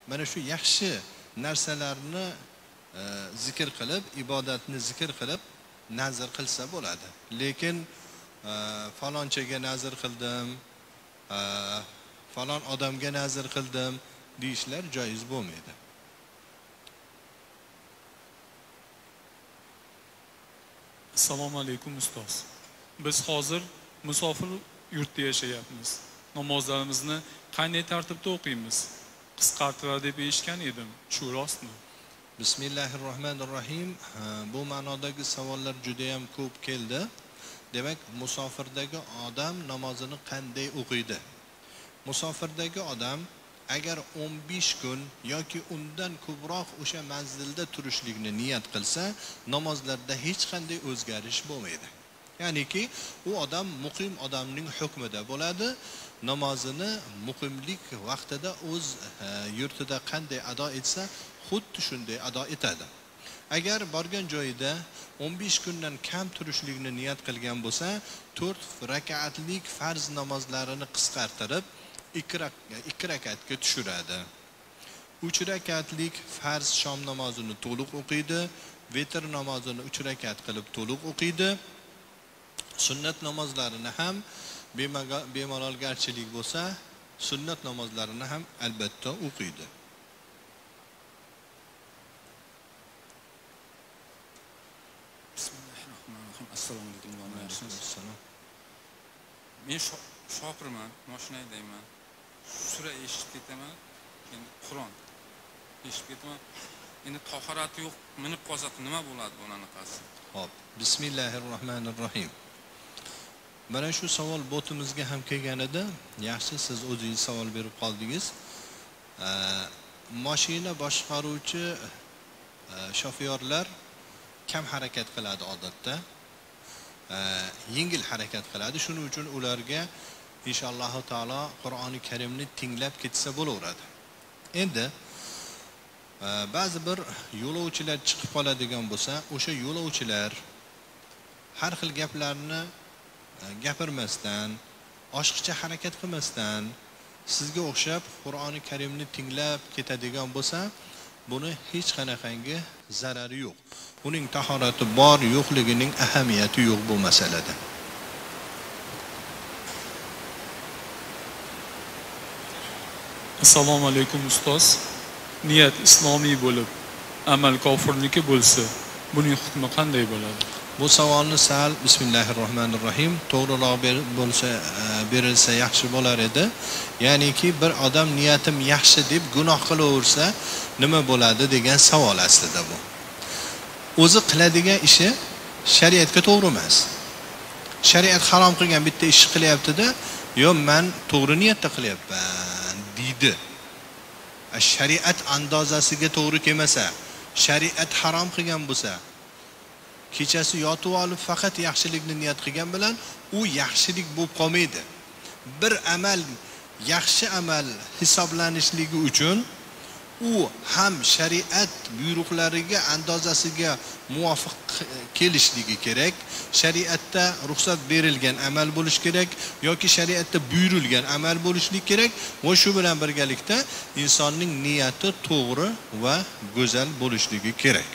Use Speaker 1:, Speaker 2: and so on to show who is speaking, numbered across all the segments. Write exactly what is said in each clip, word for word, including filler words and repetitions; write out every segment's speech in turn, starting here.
Speaker 1: Mana shu yaxshi narsalarni e, zikr qilib, ibodatni zikr qilib nazr qilsa bo'ladi. Lekin e, falonchaga nazr qildim, e, falon odamga nazr qildim deyishlar joiz bo'lmaydi.
Speaker 2: Assalomu alaykum ustoz. Biz hozir musofir yurtda yashayapmiz. Namozlarimizni qanday tartibda o'qiymiz? Qisqartirar deb eshitgan edim. Shu rostmi?
Speaker 1: Bismillahirrohmanirrohim. Bu ma'nodagi savollar juda ham ko'p keldi. Demak, musofirdagi odam namozini qanday o'qiydi? Musofirdagi odam agar o'n besh kun yoki undan ko'proq o'sha manzilda turishlikni niyat qilsa, namozlarda hech qanday o'zgarish bo'lmaydi. Ya'niki u odam muqim odamning hukmida bo'ladi. Namozini muqimlik vaqtida o'z e, yurtida qanday ado etsa, xuddi shunday ado etadi. Agar borgan joyida o'n besh kundan kam turishlikni niyat qilgan bo'lsa, to'rt rakatlik farz namozlarini qisqartirib ikki rakatga tushiradi. uch rakatlik farz shom namozini to'liq o'qiydi, vitr namozini uch rakat qilib to'liq o'qiydi. Sunnat namozlarini ham bemalolgarchilik bo'lsa, sunnat namozlarini ham albatta o'qiydi.
Speaker 3: Bismillahirrohmanirrohim. Assalomu alaykum. Men shopirman, mashina haydayman. Sura eshitib ketaman, endi Qur'on eshitib ketaman. Endi tahorati yo'q, minib qolsa nima bo'ladi bunaqasi?
Speaker 1: Xo'p, Bismillahirrohmanirrohim. Mana shu savol botimizga ham kelgan edi. Yaxshi, siz o'zingiz savol berib qoldingiz. E, mashina boshqaruvchi e, shofyorlar kam harakat qiladi odatda. E, yengil harakat qiladi. Shuning uchun ularga inshaalloh taolo Qur'oni Karimni tinglab ketsa bo'laveradi. Endi e, ba'zi bir yo'lovchilar chiqib qoladigan bo'lsa, o'sha yo'lovchilar har xil gaplarni gapirmasdan, oshiqcha harakat qilmasdan sizga o'xshab Qur'oni Karimni tinglab ketadigan bo'lsa, buni hech qanaqangi zarari yo'q. Uning tahorati bor yo'qligining ahamiyati yo'q bu masalada.
Speaker 2: Assalomu alaykum ustoz. Niyat islomiy bo'lib, amal kofirniki bo'lsa, buning hukmi qanday bo'ladi?
Speaker 1: Bu savolni sal Bismillahirrohmanirrohim to'g'riroq bo'lsa berilsa yaxshi bo'lar edi. Ya'niki bir odam niyatim yaxshi deb gunoh qilaversa nima bo'ladi degan savol aslida bu. O'zi qiladigan ishi shariatga to'g'ri emas. Shariat harom qilgan bitta ish qilyapti-da, yo men to'g'ri niyatda qilyapman deydi. Shariat andozasiga to'g'ri kelmasa, shariat harom qilgan bo'lsa, kechasi yotib olib faqat yaxshilikni niyat qilgan bilan u yaxshilik bo'lib qolmaydi. Bir amal yaxshi amal hisoblanishligi uchun u ham shariat buyruqlariga andozasiga muvofiq kelishligi kerak. Shariatda ruxsat berilgan amal bo'lish kerak yoki shariatda buyurilgan amal bo'lishlik kerak va shu bilan birgalikda insonning niyati to'g'ri va go'zal bo'lishligi kerak.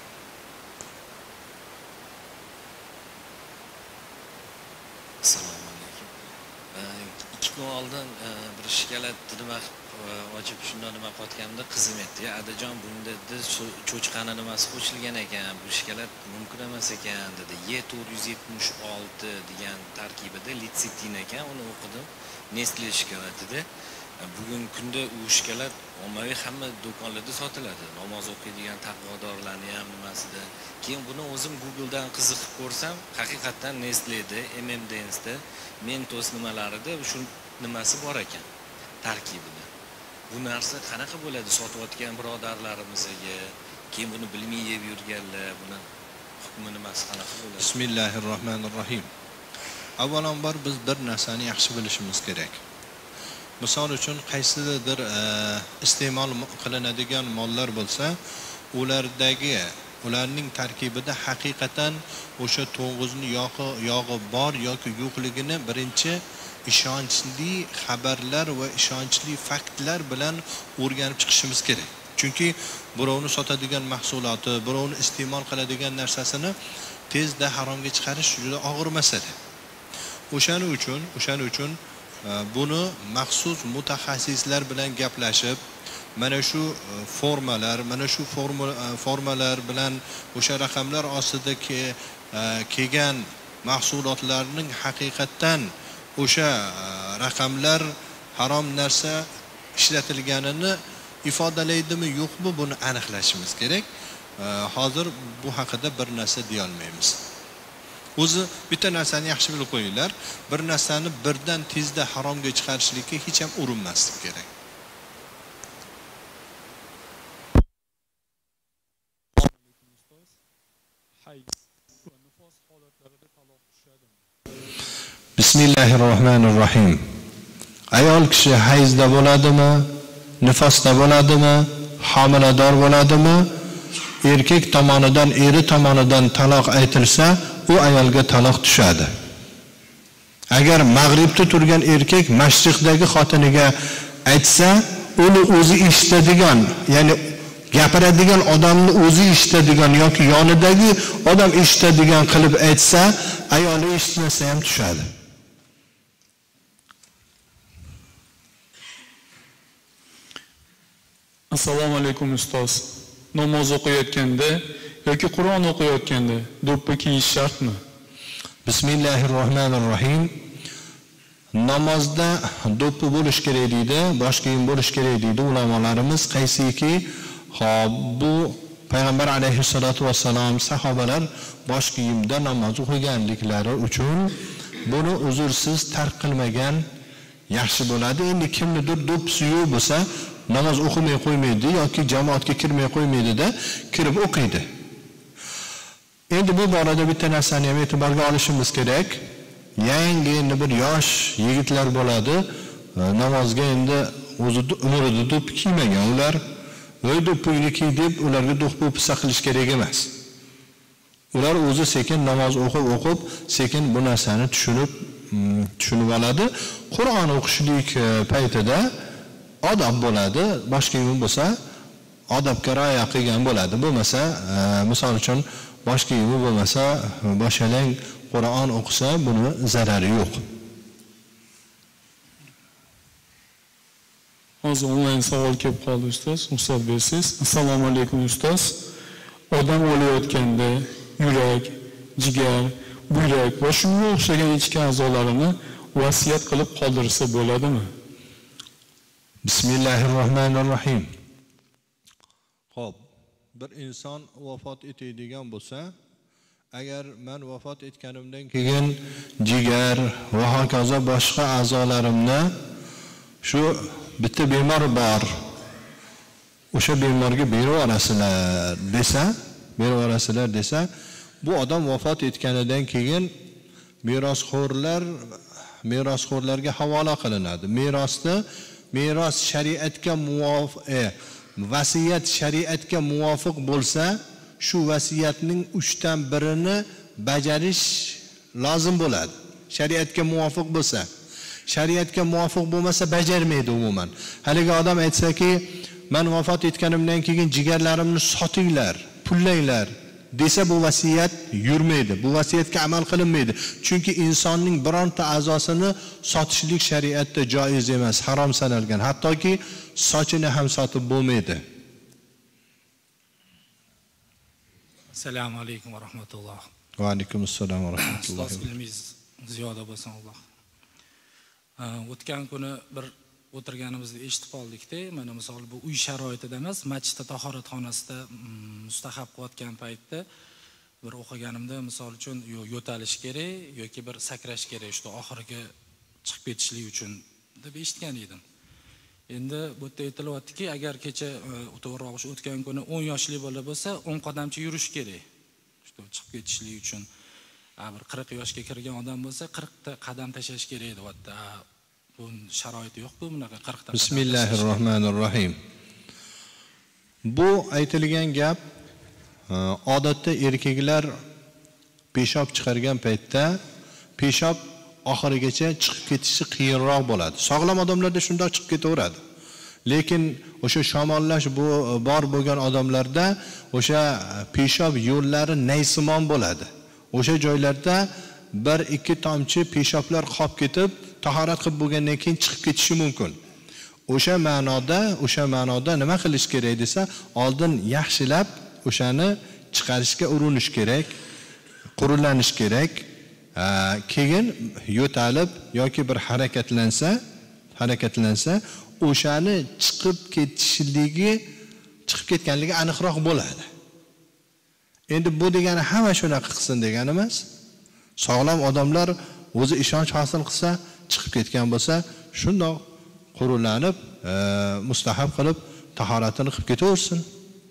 Speaker 4: Assalomu alaykum. ikki kun oldin bir shikolat nima ochib shundan nima qotganimda qizim aytdi, "Adajon, bunda cho'chqani nimasi qo'shilgan ekan, bu shikolat mumkin emas ekan" dedi. E to'rt yuz yetmish olti degan tarkibida litsetin ekan, uni o'qidim. Nestle shikolatida. Bugungi kunda u shikolat ommaviy hamma do'konlarda sotiladi. Namoz o'qiydigan taqvodorlarning ham nimasida. Keyin buni o'zim Google'dan qiziqib ko'rsam, haqiqatan Nestle'da, M and M's'da, Mentos nimalarida shu nimasi bor ekan tarkibida. Bu narsa qanaqa bo'ladi sotayotgan birodarlarimizga? Keyin buni bilmay yeb yurganlar, buni hukmi nimasi qanaqa bo'ladi?
Speaker 1: Bismillahirrohmanirrohim. Avvalambor biz bir narsani yaxshi bilishimiz kerak. Misol uchun qaysidir e, iste'mol qilinadigan mollar bo'lsa, ulardagi ularning tarkibida haqiqatan o'sha to'ng'izni yog'i yog'i bor yoki yo'qligini birinchi ishonchli xabarlar va ishonchli faktlar bilan o'rganib chiqishimiz kerak. Chunki birovni sotadigan mahsuloti, birovni iste'mol qiladigan narsasini tezda haromga chiqarish juda og'ir masala. O'shaning uchun, o'shaning uchun buni maxsus mutaxassislar bilan gaplashib, mana shu formalar, mana shu formalar bilan o'sha raqamlar ostida kelgan mahsulotlarning haqiqatan o'sha raqamlar harom narsa ishlatilganini ifodalaydimi yo'qmi, buni aniqlashimiz kerak. Hozir bu haqida bir narsa deya olmaymiz. O'zi bitta narsani yaxshi bilib qo'yinglar, bir narsani birdan tezda haromga chiqarishlikka hech ham urinmaslik kerak. Bismillahirrohmanirrohim. Ayol kishi hayzda bo'ladimi, nifosda bo'ladimi, homilador bo'ladimi, erkak tomonidan, eri tomonidan taloq aytilsa, u ayolga taloq tushadi. Agar mag'ribda turgan erkak mashriqdagi xotiniga aytsa, uni o'zi eshitadigan, ya'ni gapiradigan odamni o'zi eshitadigan yoki yonidagi odam eshitadigan qilib aytsa, ayoli eshitmasa ham tushadi.
Speaker 2: Assalomu alaykum ustoz. Namoz o'qiyotganda yoki Qur'on o'qiyotganda do'ppi kiyish shartmi?
Speaker 1: Bismillahirrohmanirrohim. Namozda do'ppi bo'lish kerak deydi, boshqa kiyim bo'lish kerak deydi ulamolarimiz. Qaysiki, hop bu payg'ambar alayhissalatu vassalam sahobalar bosh kiyimda namoz o'qiganliklari uchun buni uzursiz tark qilmagan yaxshi bo'ladi. Endi kimnidir do'ppisi yo'q bo'lsa, namoz o'qimay qo'ymaydi yoki jamoatga kirmay qo'ymaydi-da, kirib o'qiydi. Endi bu borada bitta narsani ham e'tiborga olishimiz kerak. Yangi endi bir yosh yigitlar bo'ladi, namozga endi o'zi umrida do'ppi kiymagan ular. Voy do'ppini kiy deb ularga do'ppi saqlash kerak emas. Ular o'zi sekin namoz o'qib o'qib, sekin bu narsani tushunib tushunib oladi. Qur'on o'qishlik paytida odob bo'ladi, boshqa kiyim bo'lsa odobga rioya qilgan bo'ladi. Bo'lmasa, misol uchun boshqa kiyim bo'lmasa, boshalang Qur'on o'qisa, buni zarari yo'q.
Speaker 2: Hozir onlayn savol kelib qoldi ustoz, ruxsat bersangiz. Assalomu alaykum ustoz. Odam o'layotganda yurak, jigar, buyrak va shunga o'xshagan ichki a'zolarini vasiyat qilib qoldirsa bo'ladimi?
Speaker 1: Bismillahirrohmanirrohim. Xo'p, bir inson vafot etadigan bo'lsa, agar men vafot etganimdan keyin jigar va hokazo boshqa a'zolarimni shu bitta bemor bor, o'sha bemorga berib olasizlar desa, berib olasizlar desa, bu odam vafot etganidan keyin merosxo'rlar merosxo'rlarga havola qilinadi. Merosni meros shariatga muvofiq, vasiyat shariatga muvofiq bo'lsa, shu vasiyatning uchdan birini bajarish lozim bo'ladi. Shariatga muvofiq bo'lsa, shariatga muvofiq bo'lmasa bajarmaydi umuman. Haligi odam aytsa-ki, men vafot etganimdan keyin jigarlarimni sotinglar, pullanglar desa, bu vasiyat yurmaydi. Bu vasiyatga amal qilinmaydi. Chunki insonning bironta a'zosini sotishlik shariatda joiz emas, harom sanalgan. Hattoki sochini ham sotib bo'lmaydi.
Speaker 5: Assalomu alaykum va rahmatulloh.
Speaker 1: Va alaykum assalom va rahmatulloh.
Speaker 5: Ustoz ilmingiz ziyoda bo'lsin Alloh. O'tgan kuni bir o'tirganimizda eshitib qoldik-da, mana misol bu uy sharoitida emas, masjidda tahoratxonasida mustahab qilayotgan paytda bir o'qiganimda, misol uchun yo yo'talish kerak yoki bir sakrash kerak, shu oxiriga chiqib ketishlik uchun deb eshitgan edim. Endi bu yerda aytilyaptiki, agar kecha to'g'riroq shu o'tgan kuni o'n yoshli bola bo'lsa, o'n qadamcha yurish kerak. Shu chiqib ketishlik uchun. Bir qirq yoshga kirgan odam bo'lsa, qirq ta qadam tashlash kerak deyapti. Bu sharoiti yo'q-ku bunaqa qirq ta.
Speaker 1: Bismillahirrohmanirrohim. Bu aytilgan gap odatda erkaklar peshob chiqargan paytda peshob oxirigacha chiqib ketishi qiyinroq bo'ladi. Sog'lom odamlarda shundoq chiqib ketaveradi. Lekin o'sha shamollash bu bor bo'lgan odamlarda o'sha peshob yo'llari naysimon bo'ladi. O'sha joylarda bir ikki tomchi peshoblar qolib ketib, tahorat qilib bo'lgandan keyin chiqib ketishi mumkin. O'sha ma'noda, o'sha ma'noda nima qilish kerak desa, oldin yaxshilab o'shani chiqarishga urinish kerak, qurulanish kerak. Keyin yo'talib yoki bir harakatlansa, harakatlansa, o'shani chiqib ketishligi, chiqib ketganligi aniqroq bo'ladi. Endi bu degani hamma shunaqa qilsin degani emas. Sog'lom odamlar o'zi ishonch hosil qilsa, chiqib ketgan bo'lsa, shundoq qurulanib, e, mustahab qilib tahoratini qilib ketaversin.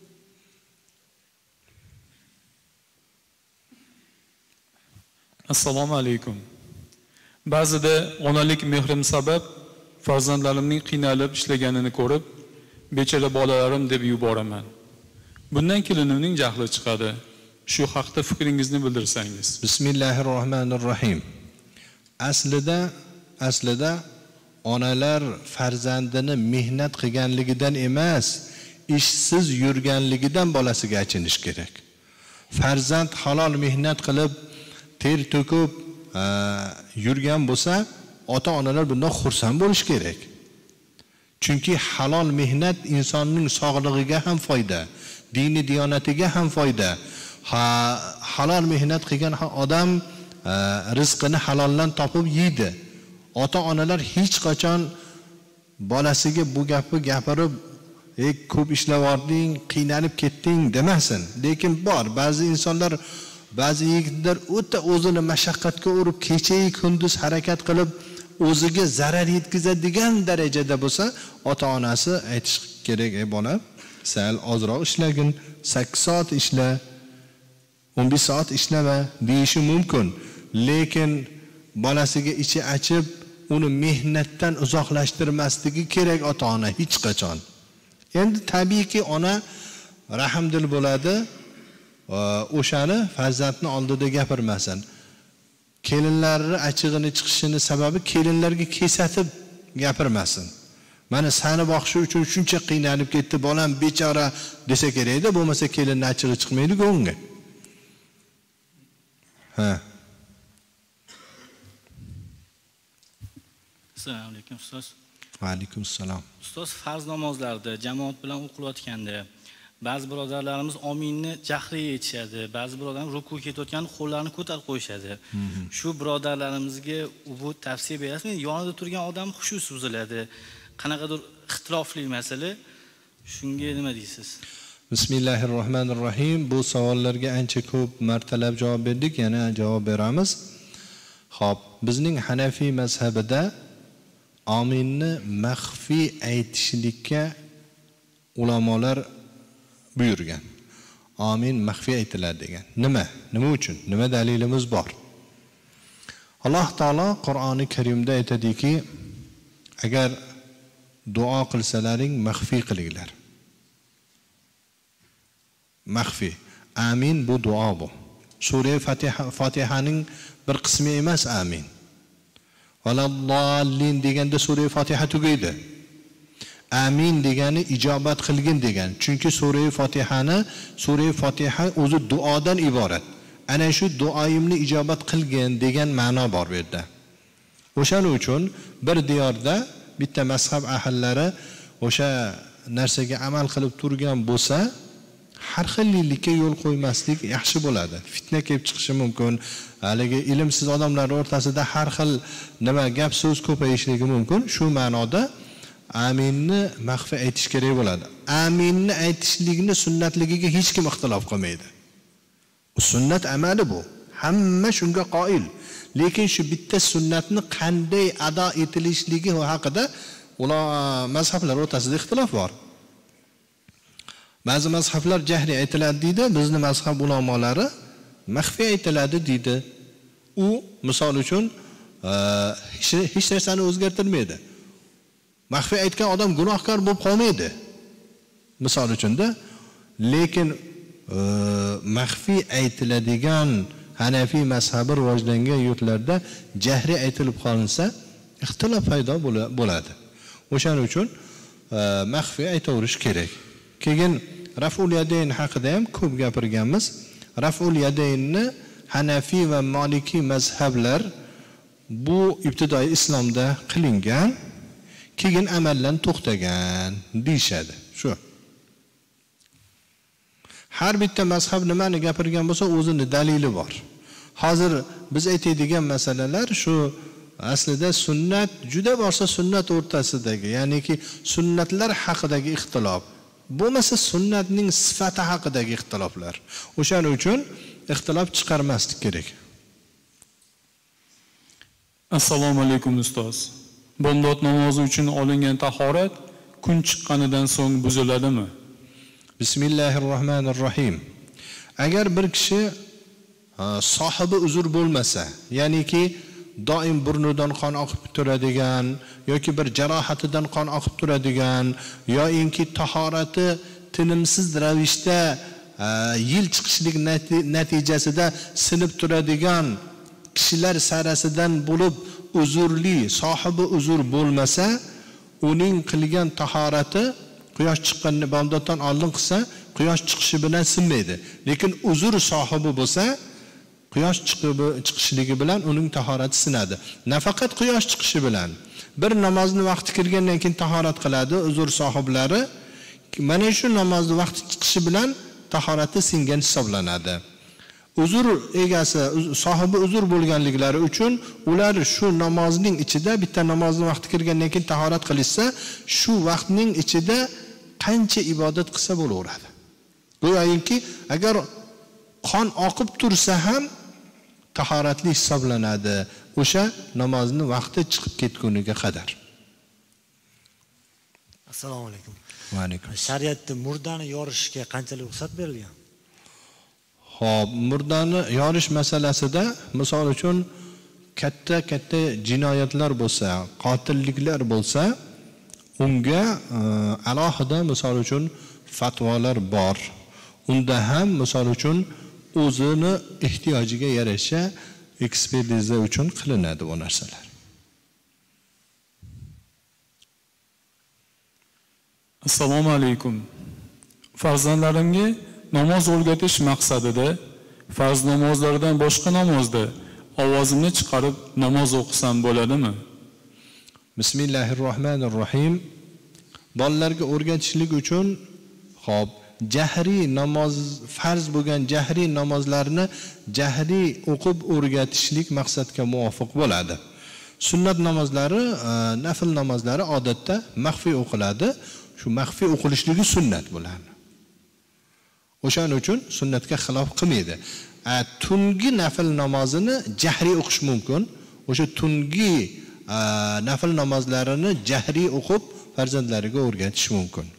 Speaker 2: Assalomu alaykum. Ba'zida onalik mehrim sabab farzandlarimning qiynalib ishlaganini ko'rib, bechara bolalarim deb yuboraman. Bundan kelinimning jahli chiqadi. Shu haqda fikringizni bildirsangiz.
Speaker 1: Bismillahirrohmanirrohim. Aslida, aslida onalar farzandini mehnat qilganligidan emas, ishsiz yurganligidan bolasiga achinish kerak. Farzand halol mehnat qilib, ter to'kib yurgan bo'lsa, ota-onalar bundan xursand bo'lish kerak. Chunki halol mehnat insonning sog'lig'iga ham foyda, dini diyonatiga ham foyda. Ha, halol mehnat qilgan odam rizqini haloldan topib yeydi. Ota-onalar hech qachon bolasiga bu gapni gapirib, "Ey, ko'p ishlavording, qiynalib ketding" demasin. Lekin bor, ba'zi insonlar, ba'zi yigitlar o'ta o'zini mashaqqatga urib, kecha-yu kunduz harakat qilib, o'ziga zarar yetkazadigan darajada bo'lsa, ota-onasi aytish kerak, "Ey bola, sal ozroq ishlagin, sakkiz soat ishla, o'n besh soat ishlama" deyishi mumkin. Lekin bolasiga ichi achib, uni mehnatdan uzoqlashtirmasligi kerak ota-ona hech qachon. Endi tabiiyki ona rahmdil bo'ladi, o'shani farzandning oldida gapirmasin. Kelinlarning achig'ini chiqishini sababi kelinlarga kesatib gapirmasin. Mana seni boqishi uchun shuncha qiynalib ketdi, bolam bechora desa kerak-da, bo'lmasa kelinning achig'i chiqmaydi-ku unga. Ha.
Speaker 6: Assalomu alaykum ustoz.
Speaker 1: Va alaykum assalom.
Speaker 6: Ustoz, farz namozlarda jamoat bilan o'qilayotganda ba'zi birodarlarimiz ominni jahriy aytishadi, ba'zi birodarlar rukuga ketayotganda qo'llarini ko'tarib qo'yishadi. Shu birodarlarimizga bu tavsiya berasizmi? Yonida turgan odam xushi buziladi. Qanaqadir ixtilofli masala, shunga nima deysiz?
Speaker 1: Bismillahirrohmanirrohim. Bu savollarga ancha ko'p martalab javob berdik, yana javob beramiz. Xo'p, bizning Hanafiy mazhabida ominni maxfiy aytishlikka ulamolar buyurgan. Amin maxfiy aytiladi degan. Nima? Nima uchun? Nima dalilimiz bor? Alloh taolo Qur'oni Karimda aytadiki, agar duo qilsalaring maxfiy qilinglar. Maxfiy. Amin bu duo bu. Sura Fatiha, Fatihaning bir qismi emas amin. Valaddallin deganda sura Fatiha tugaydi. Amin degani ijobat qilgin degan. Chunki sura Fatihani, sura Fatiha o'zi duodan iborat. Ana shu duoyimni ijobat qilgin degan ma'no bor bu yerda. O'shaning uchun bir diyorda bitta mazhab ahllari o'sha narsaga amal qilib turgan bo'lsa, har xillikka yo'l qo'ymaslik yaxshi bo'ladi. Fitna kelib chiqishi mumkin. Haligi ilmsiz odamlar o'rtasida har xil nima gap so'z ko'payishligi mumkin. Shu ma'noda aminni maxfiy aytish kerak bo'ladi. Aminni aytishlikni sunnatligiga hech kim ixtilof qilmaydi. Bu sunnat amali bu. Hamma shunga qoil. Lekin shu bitta sunnatni qanday ado etilishligi haqida ular mazhablar o'rtasida ixtilof bor. Ba'zi mazhablar jahriy aytiladi deydi, bizning mazhab ulamolari maxfiy aytiladi deydi. U misol uchun hech narsani o'zgartirmaydi. Maxfiy aytgan odam gunohkor bo'lib qolmaydi. Misol uchunda, lekin maxfiy aytiladigan Hanafiy mazhabi rivojlangan yurtlarda jahri aytilib qolinsa, ixtilof paydo bo'ladi. O'shaning uchun maxfiy aytaverish kerak. Keyin raf'ul yadayn haqida ham ko'p gapirganmiz. Raf'ul yadaynni Hanafiy va Maliki mazhablar bu ibtidoiy islomda qilingan, keyin amaldan to'xtagan deyshadi. Shu. Har bitta mazhab nimani gapirgan bo'lsa, o'zini dalili bor. Hozir biz aytadigan masalalar shu aslida sunnat juda borsa sunnat o'rtasidagi, ya'niki sunnatlar haqidagi ixtilof. Bo'lmasa sunnatning sifati haqidagi ixtiloflar. O'shaning uchun ixtilof chiqarmaslik kerak.
Speaker 2: Assalomu alaykum ustoz. Bomdod namozi uchun olingan tahorat kun chiqqanidan so'ng buziladimi?
Speaker 1: Bismillahirrohmanirrohim. Agar bir kishi sohibi uzr bo'lmasa, ya'niki doim burnidan qon oqib turadigan yoki bir jarohatidan qon oqib turadigan yoki tahorati tinimsiz ravishda yil chiqishlik natijasida sinib turadigan kishilar sarasidan bo'lib uzurli, sohibi uzr bo'lmasa, uning qilgan tahorati quyosh chiqqanidan bomdoddan oldin qilsa, quyosh chiqishi bilan sinmaydi. Lekin uzr sohibi bo'lsa, quyosh chiqib chiqishligi bilan uning tahorati sinadi. Nafaqat quyosh chiqishi bilan, bir namozni vaqti kirgandan keyin tahorat qiladi uzr sohiblari. Mana shu namozni vaqti chiqishi bilan tahorati singan hisoblanadi. Uzr egasi, sohibi uzr bo'lganliklari uchun ular shu namozning ichida, bitta namozni vaqti kirgandan keyin tahorat qilishsa, shu vaqtning ichida qancha ibodat qilsa bo'laveradi. Go'yoki agar qon oqib tursa ham tahoratli hisoblanadi o'sha namozni vaqti chiqib ketguniga qadar.
Speaker 7: Assalomu alaykum.
Speaker 1: Va alaykum.
Speaker 7: Shariatda murdani yorishga qanchalik ruxsat berilgan?
Speaker 1: Xo'p, murdani yorish masalasida, misol uchun katta-katta jinoyatlar bo'lsa, qotilliklar bo'lsa, unga alohida misol uchun fatvolar bor. Unda ham misol uchun o'zini ehtiyojiga yarasha ekspertiza uchun qilinadi bu narsalar.
Speaker 2: Assalomu alaykum. Farzandlarimga namoz o'rgatish maqsadida farz namozlardan boshqa namozda ovozimni chiqarib namoz o'qisam bo'ladimi?
Speaker 1: Bismillahirrohmanirrohim. Bolalarga o'rgatishlik uchun xo'p, jahriy namoz, farz bo'lgan jahriy namozlarni jahriy o'qib o'rgatishlik maqsadga muvofiq bo'ladi. Sunnat namozlari, nafil namozlari odatda maxfiy o'qiladi. Shu maxfiy o'qilishligi sunnat bo'ladi. O'shaning uchun sunnatga xilof qilmaydi. Tungi nafil namozini jahriy o'qish mumkin. O'sha tungi nafil namozlarini jahriy o'qib farzandlariga o'rgatish mumkin.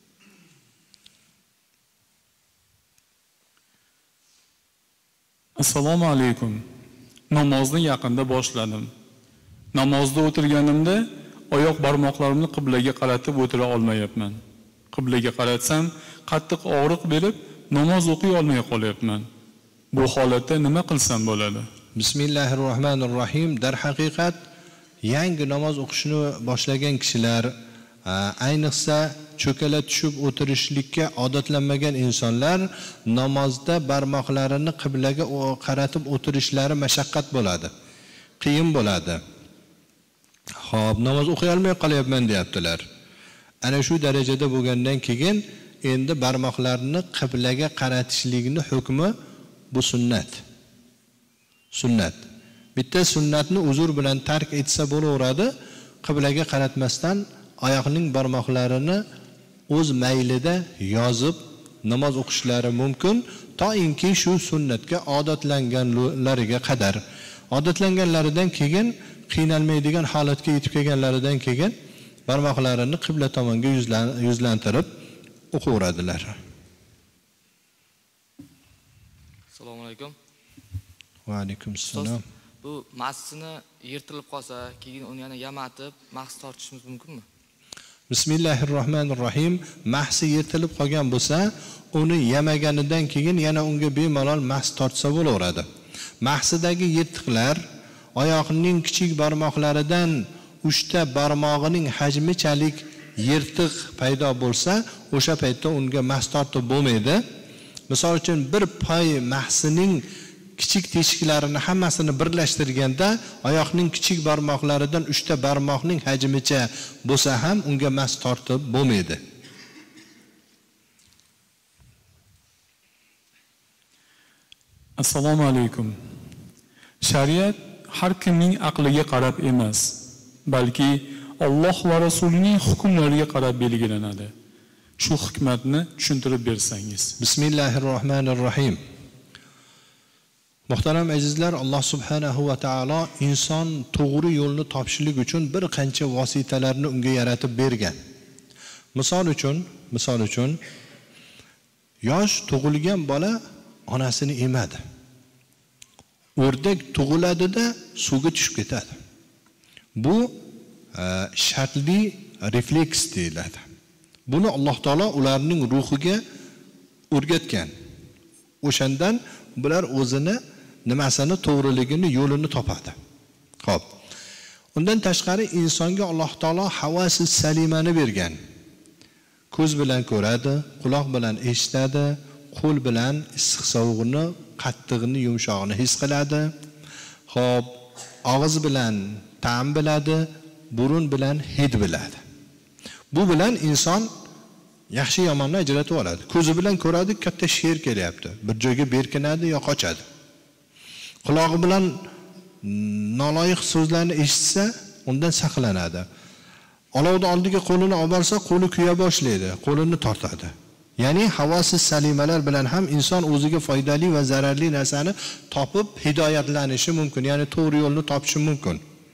Speaker 2: Assalomu alaykum. Namozni yaqinda boshladim. Namozda o'tirganimda oyoq barmoqlarimni qiblaga qaratib o'tira olmayapman. Qiblaga qaratsam qattiq og'riq berib namoz o'qiy olmay qolyapman. Bu holatda nima qilsam bo'ladi?
Speaker 1: Bismillahirrohmanirrohim. Dar haqiqat yangi namoz o'qishni boshlagan kishilar, ayniqsa cho'kala tushib o'tirishlikka odatlanmagan insonlar namozda barmoqlarini qiblaga qaratib o'tirishlari mashaqqat bo'ladi. Qiyin bo'ladi. Xo'p, namoz o'qiy olmay qolyapman deyaptilar. Ana shu darajada bo'lgandan keyin endi barmoqlarini qiblaga qaratishlikning hukmi bu sunnat. Sunnat. Bitta sunnatni uzr bilan tark etsa bo'laveradi. Qiblaga qaratmasdan oyoqning barmoqlarini o'z maylida yozib namoz o'qishlari mumkin, toinki shu sunnatga odatlanganlariga qadar. Odatlanganlaridan keyin qiynalmaydigan holatga yetib kelganlaridan keyin barmoqlarini qibla tomonga yuzlantirib o'qiveradilar.
Speaker 8: Assalomu alaykum.
Speaker 1: Va alaykum assalom.
Speaker 8: Bu masni yirtilib qolsa, keyin uni yana yamatib, mahs tortishimiz mumkinmi?
Speaker 1: Bismillahirrohmanirrohim. Mahsi yirtilib qolgan bo'lsa, uni yamaganidan keyin yana unga bemalol mahs tortsa bo'laveradi. mahsidagi yirtiqlar oyoqning kichik barmoqlaridan uchta barmog'ining hajmichalik yirtiq paydo bo'lsa, o'sha paytda unga mas tortib bo'lmaydi. Misol uchun bir poy mahsining kichik teshiklarini hammasini birlashtirganda oyoqning kichik barmoqlaridan uchta barmoqning hajmicha bo'lsa ham unga mas tortib bo'lmaydi.
Speaker 2: Assalomu alaykum. Shariat har kimning aqliga qarab emas, balki Alloh va Rasulining hukmlariga qarab belgilanadi. Shu hikmatni tushuntirib bersangiz.
Speaker 1: Bismillahirrohmanirrohim. Muhtaram azizlar, Alloh subhanahu va taolo inson to'g'ri yo'lni topishlik uchun bir qancha vositalarni unga yaratib bergan. Misol uchun, misol uchun yosh tug'ilgan bola onasini emadi. O'rdak tug'iladi-da suvga tushib ketadi. Bu e, shartli refleks deyiladi. Buni Alloh taolo ularning ruhiga o'rgatgan. O'shandan bular o'zini nimasini to'g'riligini yo'lini topadi. Xo'p. Undan tashqari insonga Alloh taolo havasi salimani bergan. Ko'z bilan ko'radi, quloq bilan eshitadi, qo'l bilan issiq sovuqni, qattiqni, yumshog'ini his qiladi. Xo'p, og'iz bilan ta'm biladi, burun bilan hid biladi. Bu bilan inson yaxshi yomonni ajratib oladi. Ko'zi bilan ko'radi, katta sher kelyapti. Bir joyga berkinadi yo qochadi. Qulog'i bilan noloyiq so'zlarni eshitsa, undan saqlanadi. Olovni oldiga qo'lini olib borsa, qo'li kuya boshlaydi, qo'lini tortadi. Ya'ni havosiz salimalar bilan ham inson o'ziga foydali va zararli narsani topib hidoyatlanishi mumkin, ya'ni to'g'ri yo'lni topishi mumkin.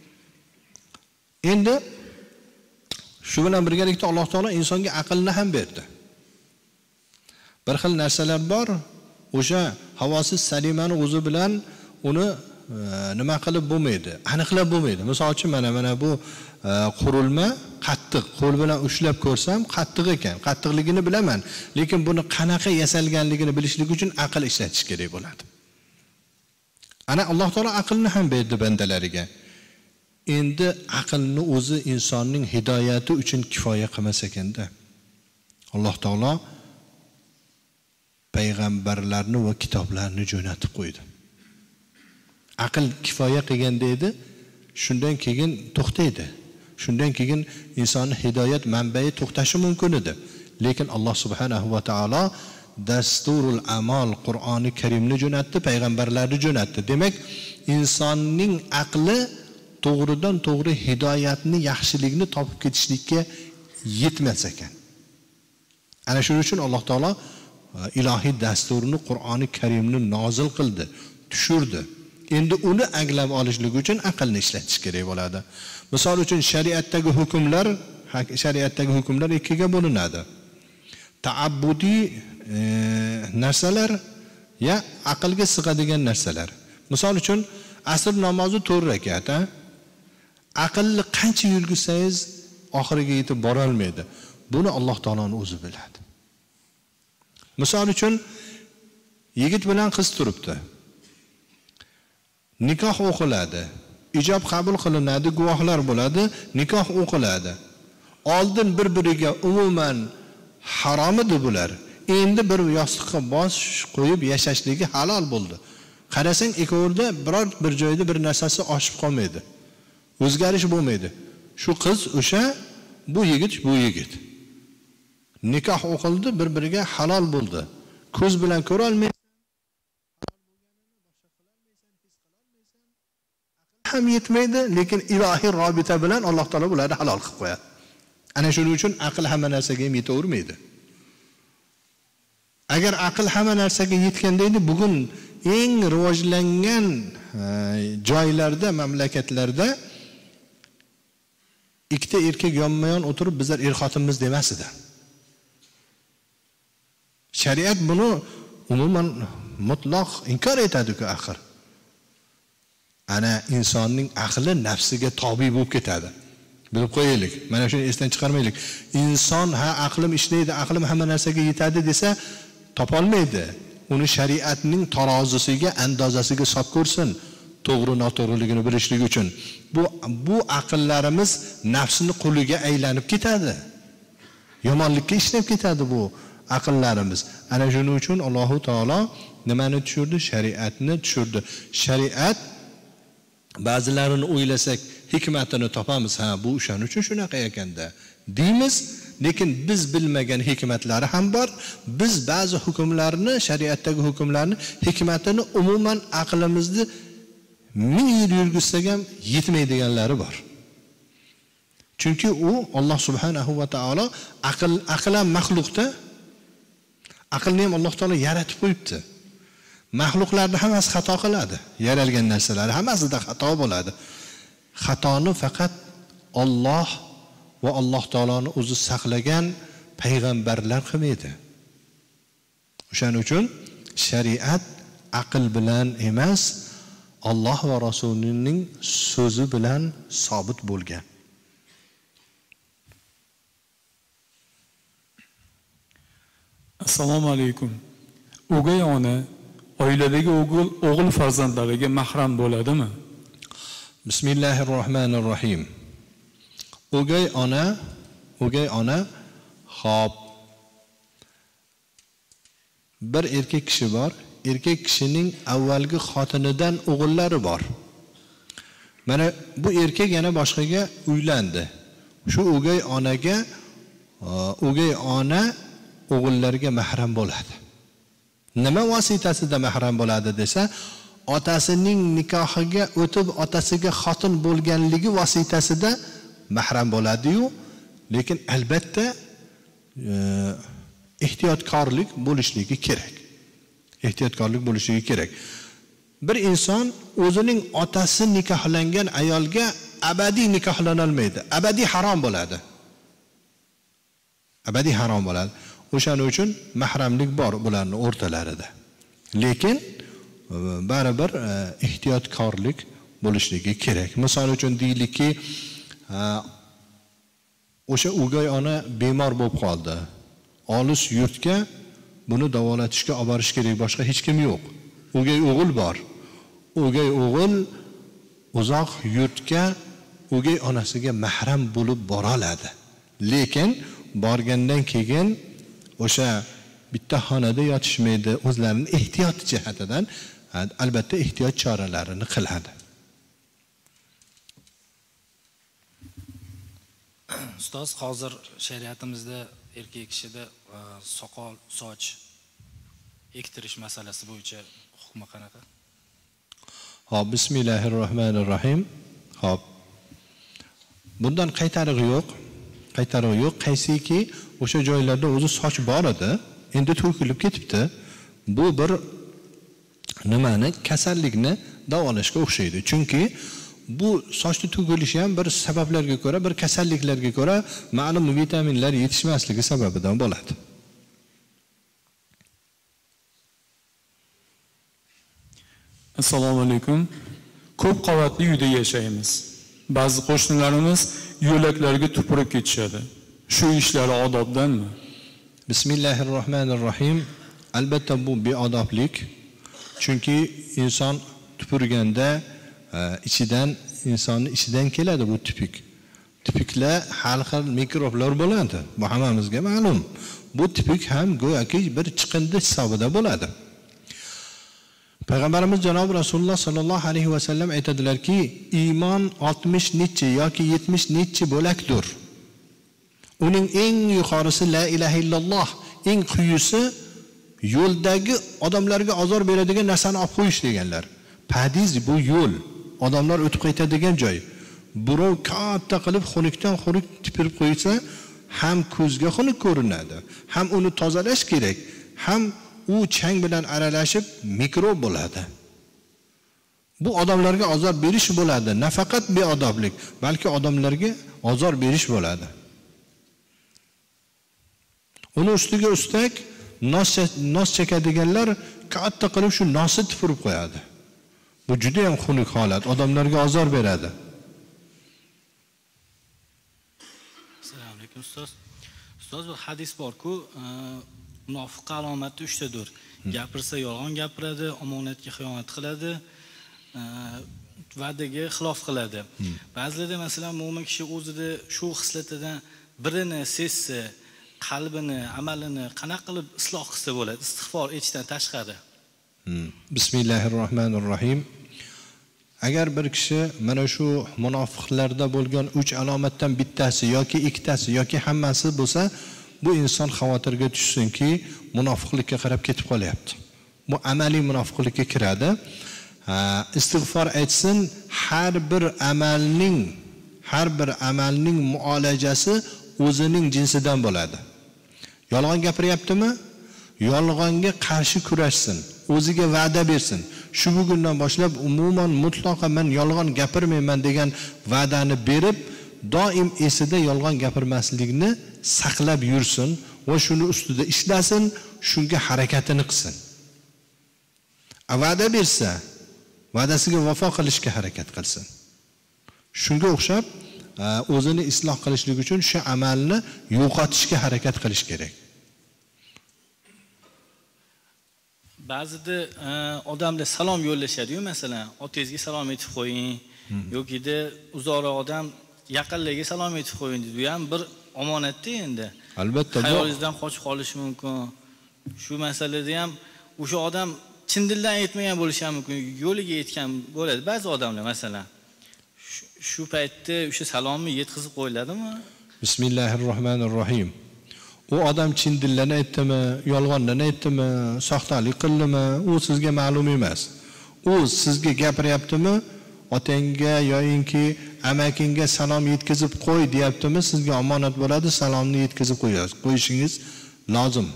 Speaker 1: Endi shu bilan birgalikda Alloh taolo insonga aqlni ham berdi. Bir xil narsalar bor, o'sha havosiz salimani o'zi bilan uni e, nima qilib bo'lmaydi, aniqlab bo'lmaydi. Misol uchun mana mana bu e, qurilma qattiq, qo'l bilan ushlab ko'rsam qattiq ekan, qattiqligini bilaman, lekin buni qanaqa yasalganligini bilishlik uchun aql ishlatish kerak bo'ladi. Ana Alloh taolo aqlni ham berdi bandalariga. Endi aqlni o'zi insonning hidoyati uchun kifoya qilmas ekanda. Alloh taolo payg'ambarlarni va kitoblarni jo'natib qo'ydi. Aql kifoya qilganda edi, shundan keyin to'xtaydi. Shundan keyin insonning hidoyat manbai to'xtashi mumkin edi. Lekin Alloh subhanahu va taolo Dasturul Amal Qur'oni Karimni jo'natdi, payg'ambarlarni jo'natdi. Demak, insonning aqli to'g'ridan to'g'ri hidoyatni, yaxshilikni topib ketishlikka yetmas ekan. Ana shuning uchun Alloh taolo ilohiy dasturni, Qur'oni Karimni nozil qildi, tushirdi. Endi uni anglab olishlik uchun aqlni ishlatish kerak bo'ladi. Misol uchun shariatdagi hukmlar, shariatdagi hukmlar ikkiga bo'linadi. Ta'abbudi e, narsalar ya aqlga sig'adigan narsalar. Misol uchun asr namozi to'rt rakat, ha? Aqlni qancha yurgizsangiz oxiriga yetib bora olmaydi. Buni Alloh taoloning o'zi biladi. Misol uchun yigit bilan qiz turibdi. Nikoh o'qiladi, ijob qabul qilinadi, guvohlar bo'ladi, nikoh o'qiladi. Oldin bir-biriga umuman harom edi bular. Endi bir yostiqqa bosh qo'yib yashashligi halol bo'ldi. Qarasang, ikkovida biror bir joyda bir narsasi oshib qolmaydi. O'zgarish bo'lmaydi. Shu qiz o'sha, bu yigit bu yigit. Nikoh o'qildi, bir-biriga halol bo'ldi. Ko'z bilan ko'ra olmaysan, ham yetmaydi, lekin ilohiy robita bilan Alloh taolo ularni halol qilib qo'yadi. Ana shuning uchun aql hamma narsaga ham yetavermaydi. Agar aql hamma narsaga yetganda edi, bugun eng rivojlangan joylarda, mamlakatlarda ikkita erkak yonma-yon o'tirib bizlar er-xotinmiz demas edi. Shariat buni umuman mutlaq inkor etadi-ku axir. Ana insonning aqli nafsiga tobi bo'lib ketadi. Bilib qo'yaylik. Mana shuni esdan chiqarmaylik. Inson ha aqlim ishlaydi, aqlim hamma narsaga yetadi desa topolmaydi. uni shariatning tarozisiga, andozasiga solib ko'rsin, to'g'ri noto'g'riligini bilishlik uchun. Bu bu aqllarimiz nafsini quliga aylanib ketadi. Yomonlikka ishlab ketadi bu aqllarimiz. Ana shuning uchun Alloh taolo nimani tushirdi? Shariatni tushirdi. Shariat ba'zilarini o'ylasak hikmatini topamiz. Ha, bu o'shaning uchun shunaqa ekanda deymiz, lekin biz bilmagan hikmatlari ham bor. Biz ba'zi hukmlarni, shariatdagi hukmlarni hikmatini umuman aqlimizni ming yil yurgizsak ham yetmaydiganlari bor. Chunki u Alloh subhanahu va taolo aql aqlan maxluqda, aqlni ham Alloh taolo yaratib qo'yibdi. Maxluqlarning hammasi xato qiladi. Yaralgan narsalar hammasida xato bo'ladi. Xatoni faqat Alloh va Alloh taoloni o'zi saqlagan payg'ambarlar qilmaydi. O'shaning uchun shariat aql bilan emas, Alloh va Rasulining so'zi bilan sobit bo'lgan.
Speaker 2: Assalomu alaykum. O'gay ona oiladagi o'g'il o'g'il farzandlariga mahram bo'ladimi?
Speaker 1: Bismillahirrohmanirrohim. O'gay ona, o'gay ona xo'p. Bir erkak kishi bor. Erkak kishining avvalgi xotinidan o'g'illari bor. Mana bu erkak yana boshqaga uylandi. Shu o'gay onaga o'gay ona o'g'illarga mahram bo'ladi. Nima vositasida mahram bo'ladi desa, otasining nikohiga o'tib otasiga xotin bo'lganligi vositasida mahram bo'ladi-yu, lekin albatta e, ehtiyotkorlik bo'lishligi kerak. Ehtiyotkorlik bo'lishligi kerak. Bir inson o'zining otasi nikohlangan ayolga abadiy nikohlana olmaydi. Abadiy harom bo'ladi. Abadiy harom bo'ladi. O'shaning uchun mahramlik bor bularning o'rtalarida. Lekin baribir ehtiyotkorlik bo'lishligi kerak. Misol uchun deylikki, o'sha o'gay ona bemor bo'lib qoldi. Olis yurtga buni davolatishga olib borish kerak, boshqa hech kim yo'q. O'gay o'g'il bor. O'gay o'g'il uzoq yurtga o'gay onasiga mahram bo'lib bora oladi. Lekin borgandan keyin o'sha bitta xonada yotishmaydi, o'zlarining ehtiyot jihatidan albatta ehtiyot choralarini qiladi.
Speaker 5: Ustoz, hozir shariatimizda erkak kishida soqol, soch ektirish masalasi bo'yicha hukmi qanaqa?
Speaker 1: Xo'p, bismillahirrohmanirrohim. Xo'p. Bundan qaytarig'i yo'q. Qaytarig'i yo'q. Qaysiki o'sha joylarda o'zi soch bor edi, endi to'kilib ketibdi. Bu bir nimani, kasallikni davolashga o'xshaydi. Chunki bu sochni to'kilishi ham bir sabablarga ko'ra, bir kasalliklarga ko'ra ma'lum vitaminlar yetishmasligi sababidan bo'ladi.
Speaker 2: Assalomu alaykum. Ko'p qavatli uyda yashaymiz. Ba'zi qo'shnilarimiz yo'laklarga tupurib ketishadi. Shu ishlari odobdanmi?
Speaker 1: Bismillahirrohmanirrohim. Albatta bu beodoblik. Chunki inson tupurganda ichidan insonning ichidan keladi bu tupik. Tupiklar har xil mikroblar bo'ladi. Bu hammamizga ma'lum. Bu tupik ham go'yoki bir chiqindi hisobida bo'ladi. Payg'ambarimiz janob Rasululloh sallallohu alayhi va sallam aytadilarki, iymon oltmish necha yoki yetmish necha bo'lakdir. Uning eng yuqorisi la ilaha illalloh, eng quyisi yo'ldagi odamlarga azor beradigan narsani olib qo'yish deganlar. Padiz bu yo'l, odamlar o'tib qaytadigan joy. Birov katta qilib xunukdan xunuk tipirib qo'ysa, ham ko'zga xunuk ko'rinadi, ham uni tozalash kerak, ham u chang bilan aralashib mikrob bo'ladi. Bu odamlarga azor berish bo'ladi, nafaqat beodoblik, balki odamlarga azor berish bo'ladi. Uni ustiga ustak nos nos chekadiganlar katta qilib shu nosni tipirib qo'yadi. Bu juda ham xunuk holat, odamlarga azor beradi.
Speaker 6: Assalomu alaykum ustoz. Ustoz, bir hadis bor-ku, munofiq alomati uchtadir. Gapirsa yolg'on gapiradi, omonatga xiyonat qiladi, va'daga xilof qiladi. Ba'zilarda masalan mo'min kishi o'zida shu xislatidan birini sezsa, qalbini, amalini qanaqa qilib isloh qilsa bo'ladi, istig'for etishdan tashqari.
Speaker 1: Bismillahirrohmanirrohim. Agar bir kishi mana shu munofiqlarda bo'lgan uch alomatdan bittasi yoki ikkitasi yoki hammasi bo'lsa, bu inson xavotirga tushsinki, munofiqlikka qarab ketib qolyapti. Bu amaliy munofiqlikka kiradi. Istig'for aytsin, har bir amalning, har bir amalning muolajasi o'zining jinsidan bo'ladi. Yolg'on gapiryaptimi? Yolg'onga qarshi kurashsin, o'ziga va'da bersin. Shu bugundan boshlab umuman mutlaqo men yolg'on gapirmayman degan va'dani berib, doim esida yolg'on gapirmaslikni saqlab yursin va shuni ustida ishlasin, shunga harakatini qilsin. Va'da bersa, va'dasiga vafo qilishga harakat qilsin. Shunga o'xshab o'zini isloh qilishlik uchun shu amalni yo'qotishga harakat qilish kerak.
Speaker 6: Ba'zida odamlar salom yo'llashadi-yu, masalan, otangizga salom aytib qo'ying, yokida uzoqroq odam yaqinlarga salom aytib qo'ying dedi. Bu ham bir omonatda endi.
Speaker 1: Albatta, bu
Speaker 6: hayolingizdan qochib qolishi mumkin. Shu masalada ham o'sha odam chin dildan aytmagan bo'lishi ham mumkin, yo'liga aytgan bo'ladi ba'zi odamlar masalan. Shu paytda o'sha salomni yetkazib qo'yiladimi?
Speaker 1: Bismillahirrohmanirrohim. U odam chin dildan aytdimi, yolg'ondan aytdimi, soxtalik qildimi, u sizga ma'lum emas. U sizga gapiryaptimi, otangga yoyinki amakingga salom yetkazib qo'y deyaptimi, sizga omonat bo'ladi, salomni yetkazib qo'yasiz. Qo'yishingiz lozim.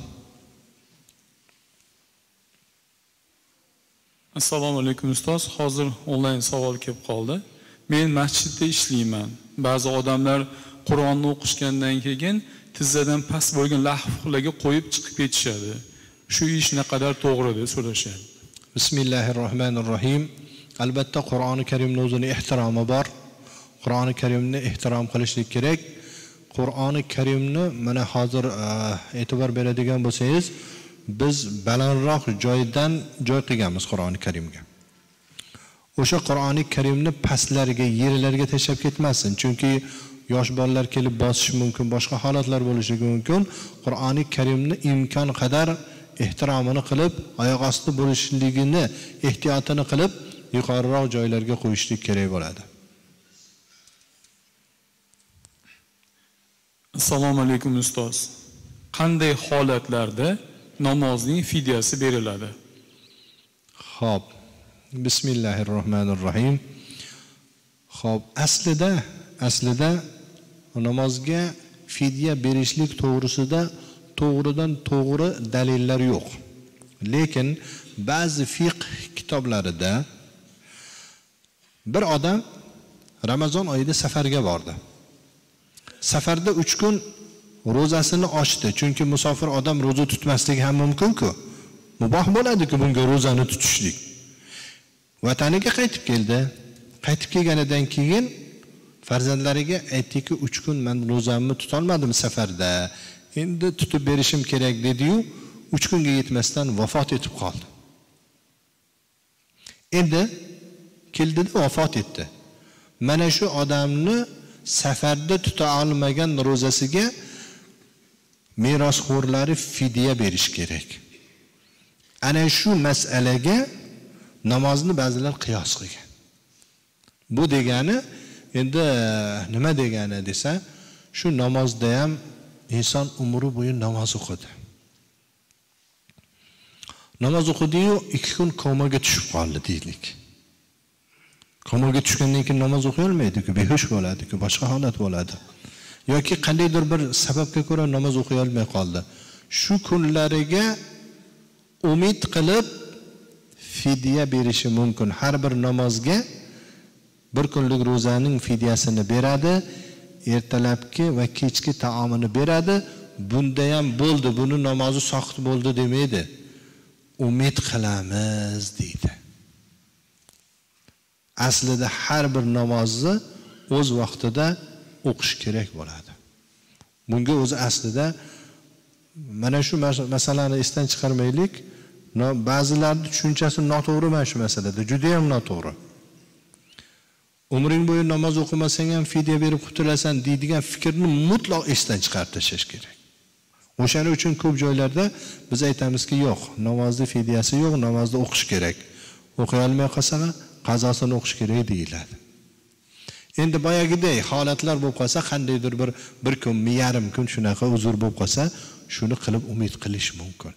Speaker 2: Assalomu alaykum ustoz. Hozir onlayn savol kelib qoldi. Men masjidda ishlayman. Ba'zi odamlar Qur'onni o'qishgandan keyin tizzadan past bo'lgan lahvlarga qo'yib chiqib ketishadi. Shu ish naqadar to'g'ri deb so'rashadi.
Speaker 1: Bismillahirrohmanirrohim. Albatta Qur'oni Karimning o'zining ehtiromi bor. Qur'oni Karimni ehtirom qilishlik kerak. Qur'oni Karimni mana hozir e'tibor beradigan bo'lsangiz, biz balandroq joydan joy qilganmiz Qur'oni Karimga. O'sha Qur'oni Karimni pastlarga, yerlarga tashlab ketmasin, chunki yosh bolalar kelib bosishi mumkin, boshqa holatlar bo'lishi mumkin. Qur'oni Karimni imkon qadar ehtiromini qilib, oyoq osti bo'lishligini ehtiyotini qilib, yuqoriroq joylarga qo'yishlik kerak bo'ladi.
Speaker 2: Assalomu alaykum ustoz. Qanday holatlarda namozning fidyasi beriladi?
Speaker 1: Xo'p. Bismillahirrohmanirrohim. Xo'p, aslida aslida namozga fidya berishlik to'g'risida to'g'ridan to'g'ri dalillar yo'q. Lekin ba'zi fiqh kitoblarida bir odam Ramazon oyida safarga bordi. Safarda uch kun ro'zasini ochdi, chunki musofir odam ro'za tutmasligi ham mumkin-ku. Muboh bo'ladi-ku bunga ro'zani tutishlik. Vataniga qaytib keldi. Qaytib kelganidan keyin farzandlariga aytdiki, uch kun men ro'zamni tuta olmadim safarda. Endi tutib berishim kerak dedi-yu, uch kunga yetmasdan vafot etib qoldi. Endi keldida vafot etdi. Mana shu odamni safarda tuta olmagan ro'zasiga merosxo'rlari fidya berish kerak. Ana shu masalaga namozni ba'zilar qiyos qilgan. Bu degani endi nima degani desa, shu namozda ham inson umri bo'yi namoz o'qidi. Namoz o'qidi-yu, ikki kun komaga tushib qoldi deylik. Komaga tushgandan keyin namoz o'qiy olmaydi-ku, behush bo'ladi-ku, boshqa holat bo'ladi. Yoki qandaydir bir sababga ko'ra namoz o'qiy olmay qoldi. Shu kunlariga umid qilib fidya berishi mumkin. Har bir namozga bir kunlik ro'zaning fidyasini beradi, ertalabki va kechki taomini beradi. Bunda ham bo'ldi, buni namozi soqit bo'ldi demaydi. Umid qilamiz deydi. Aslida har bir namozni o'z vaqtida o'qish kerak bo'ladi. Bunga o'zi aslida mana shu masalani esdan chiqarmaylik. Ba'zilarning tushunchasi noto'g'ri mana shu masalada, juda ham noto'g'ri. Umring bo'yi namoz o'qimasang ham fidya berib qutulasan deydigan fikrni mutlaq esdan chiqarib tashlash kerak. O'shaning uchun ko'p joylarda biz aytamizki, yo'q, namozni fidyasi yo'q, namozni o'qish kerak. O'qiy olmay qolsa, qazosini o'qish kerak deyiladi. Endi boyagiday holatlar bo'lib qolsa, qandaydir bir bir kun, yarim kun shunaqa uzr bo'lib qolsa, shuni qilib umid qilish mumkin.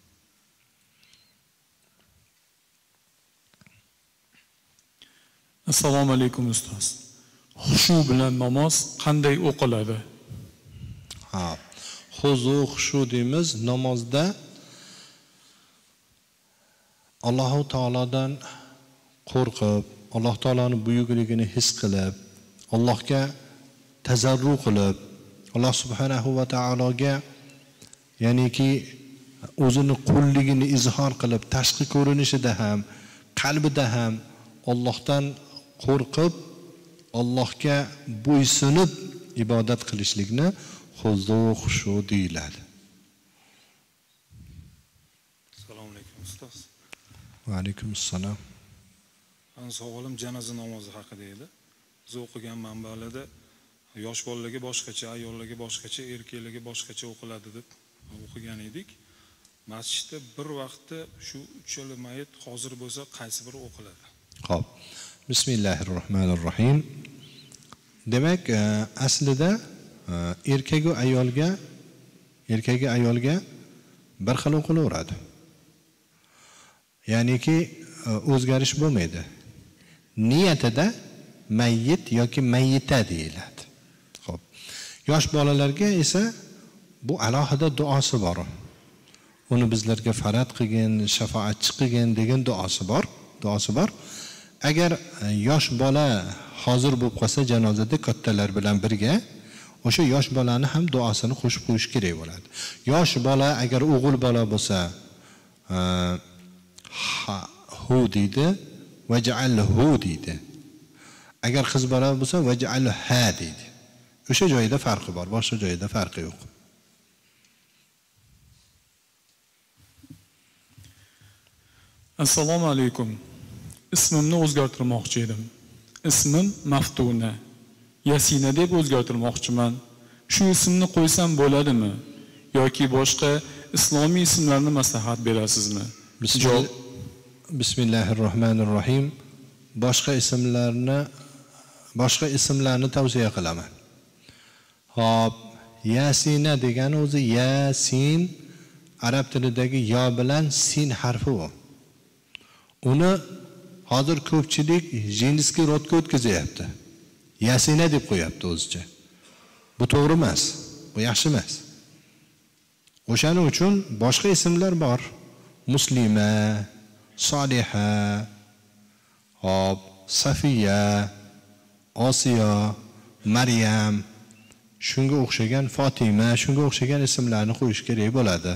Speaker 2: Assalomu alaykum ustoz. Xushu bilan namoz qanday o'qiladi?
Speaker 1: Ha, xuzu xushu deymiz namozda Alloh taolodan qo'rqib, Alloh taoloning buyukligini his qilib, Allohga tazarru qilib, Alloh subhanahu va taologa ya'niki o'zini qulligini izhor qilib, tashqi ko'rinishida ham, qalbida ham Allohdan qo'rqib, Allohga bo'ysunib ibodat qilishlikni xuzu xushu deyiladi.
Speaker 9: Assalomu alaykum ustoz.
Speaker 1: Va alaykum assalom.
Speaker 9: Men savolim janoza namozi haqida edi. Biz o'qigan manbalarda yosh bolalarga boshqacha, ayollarga boshqacha, erkaklarga boshqacha o'qiladi deb o'qigan edik. Masjidda bir vaqtda shu uchala mayit hozir bo'lsa, qaysi biri o'qiladi?
Speaker 1: Xo'p. Bismillahirrohmanirrohim. Demak, aslida erkak va ayolga erkak va ayolga bir xil o'qilaveradi. Ya'niki o'zgarish bo'lmaydi. Niyatida mayyit yoki mayyita deyiladi. Xo'p. Yosh bolalarga esa bu alohida duosi bor. Uni bizlarga farad qilgan, shafaatchi qilgan degan duosi bor, duosi bor. Agar yosh bola hozir bo'lib qolsa janozada kattalar bilan birga o'sha yosh bolani ham duosini qo'shib qo'yish kerak bo'ladi. Yosh bola agar o'g'il bola bo'lsa, ha hu deydi, vaj'alhu deydi. Agar qiz bola bo'lsa, vaj'alha deydi. O'sha joyda farqi bor, boshqa joyda farqi yo'q.
Speaker 2: Assalomu alaykum. Ismimni o'zgartirmoqchi edim. Ismim Maftuna. Yasina deb o'zgartirmoqchiman. Shu ismni qo'ysam bo'ladimi yoki boshqa islomiy ismlarni maslahat berasizmi?
Speaker 1: Bismillah. Bismillahirrohmanirrohim. Boshqa ismlarni boshqa ismlarni tavsiya qilaman. Hop, Yasina degani o'zi Yasin arab tilidagi yo bilan sin harfi u. Uni hozir ko'pchilik jinskiy rodga o'tkazyapti. Yasina deb qo'yapti o'zicha. Bu to'g'ri emas. Bu yaxshi emas. O'shaning uchun boshqa ismlar bor. Muslima, Soliha, hop, Safiya, Osiyo, Maryam, shunga o'xshagan Fatima, shunga o'xshagan ismlarni qo'yish kerak bo'ladi.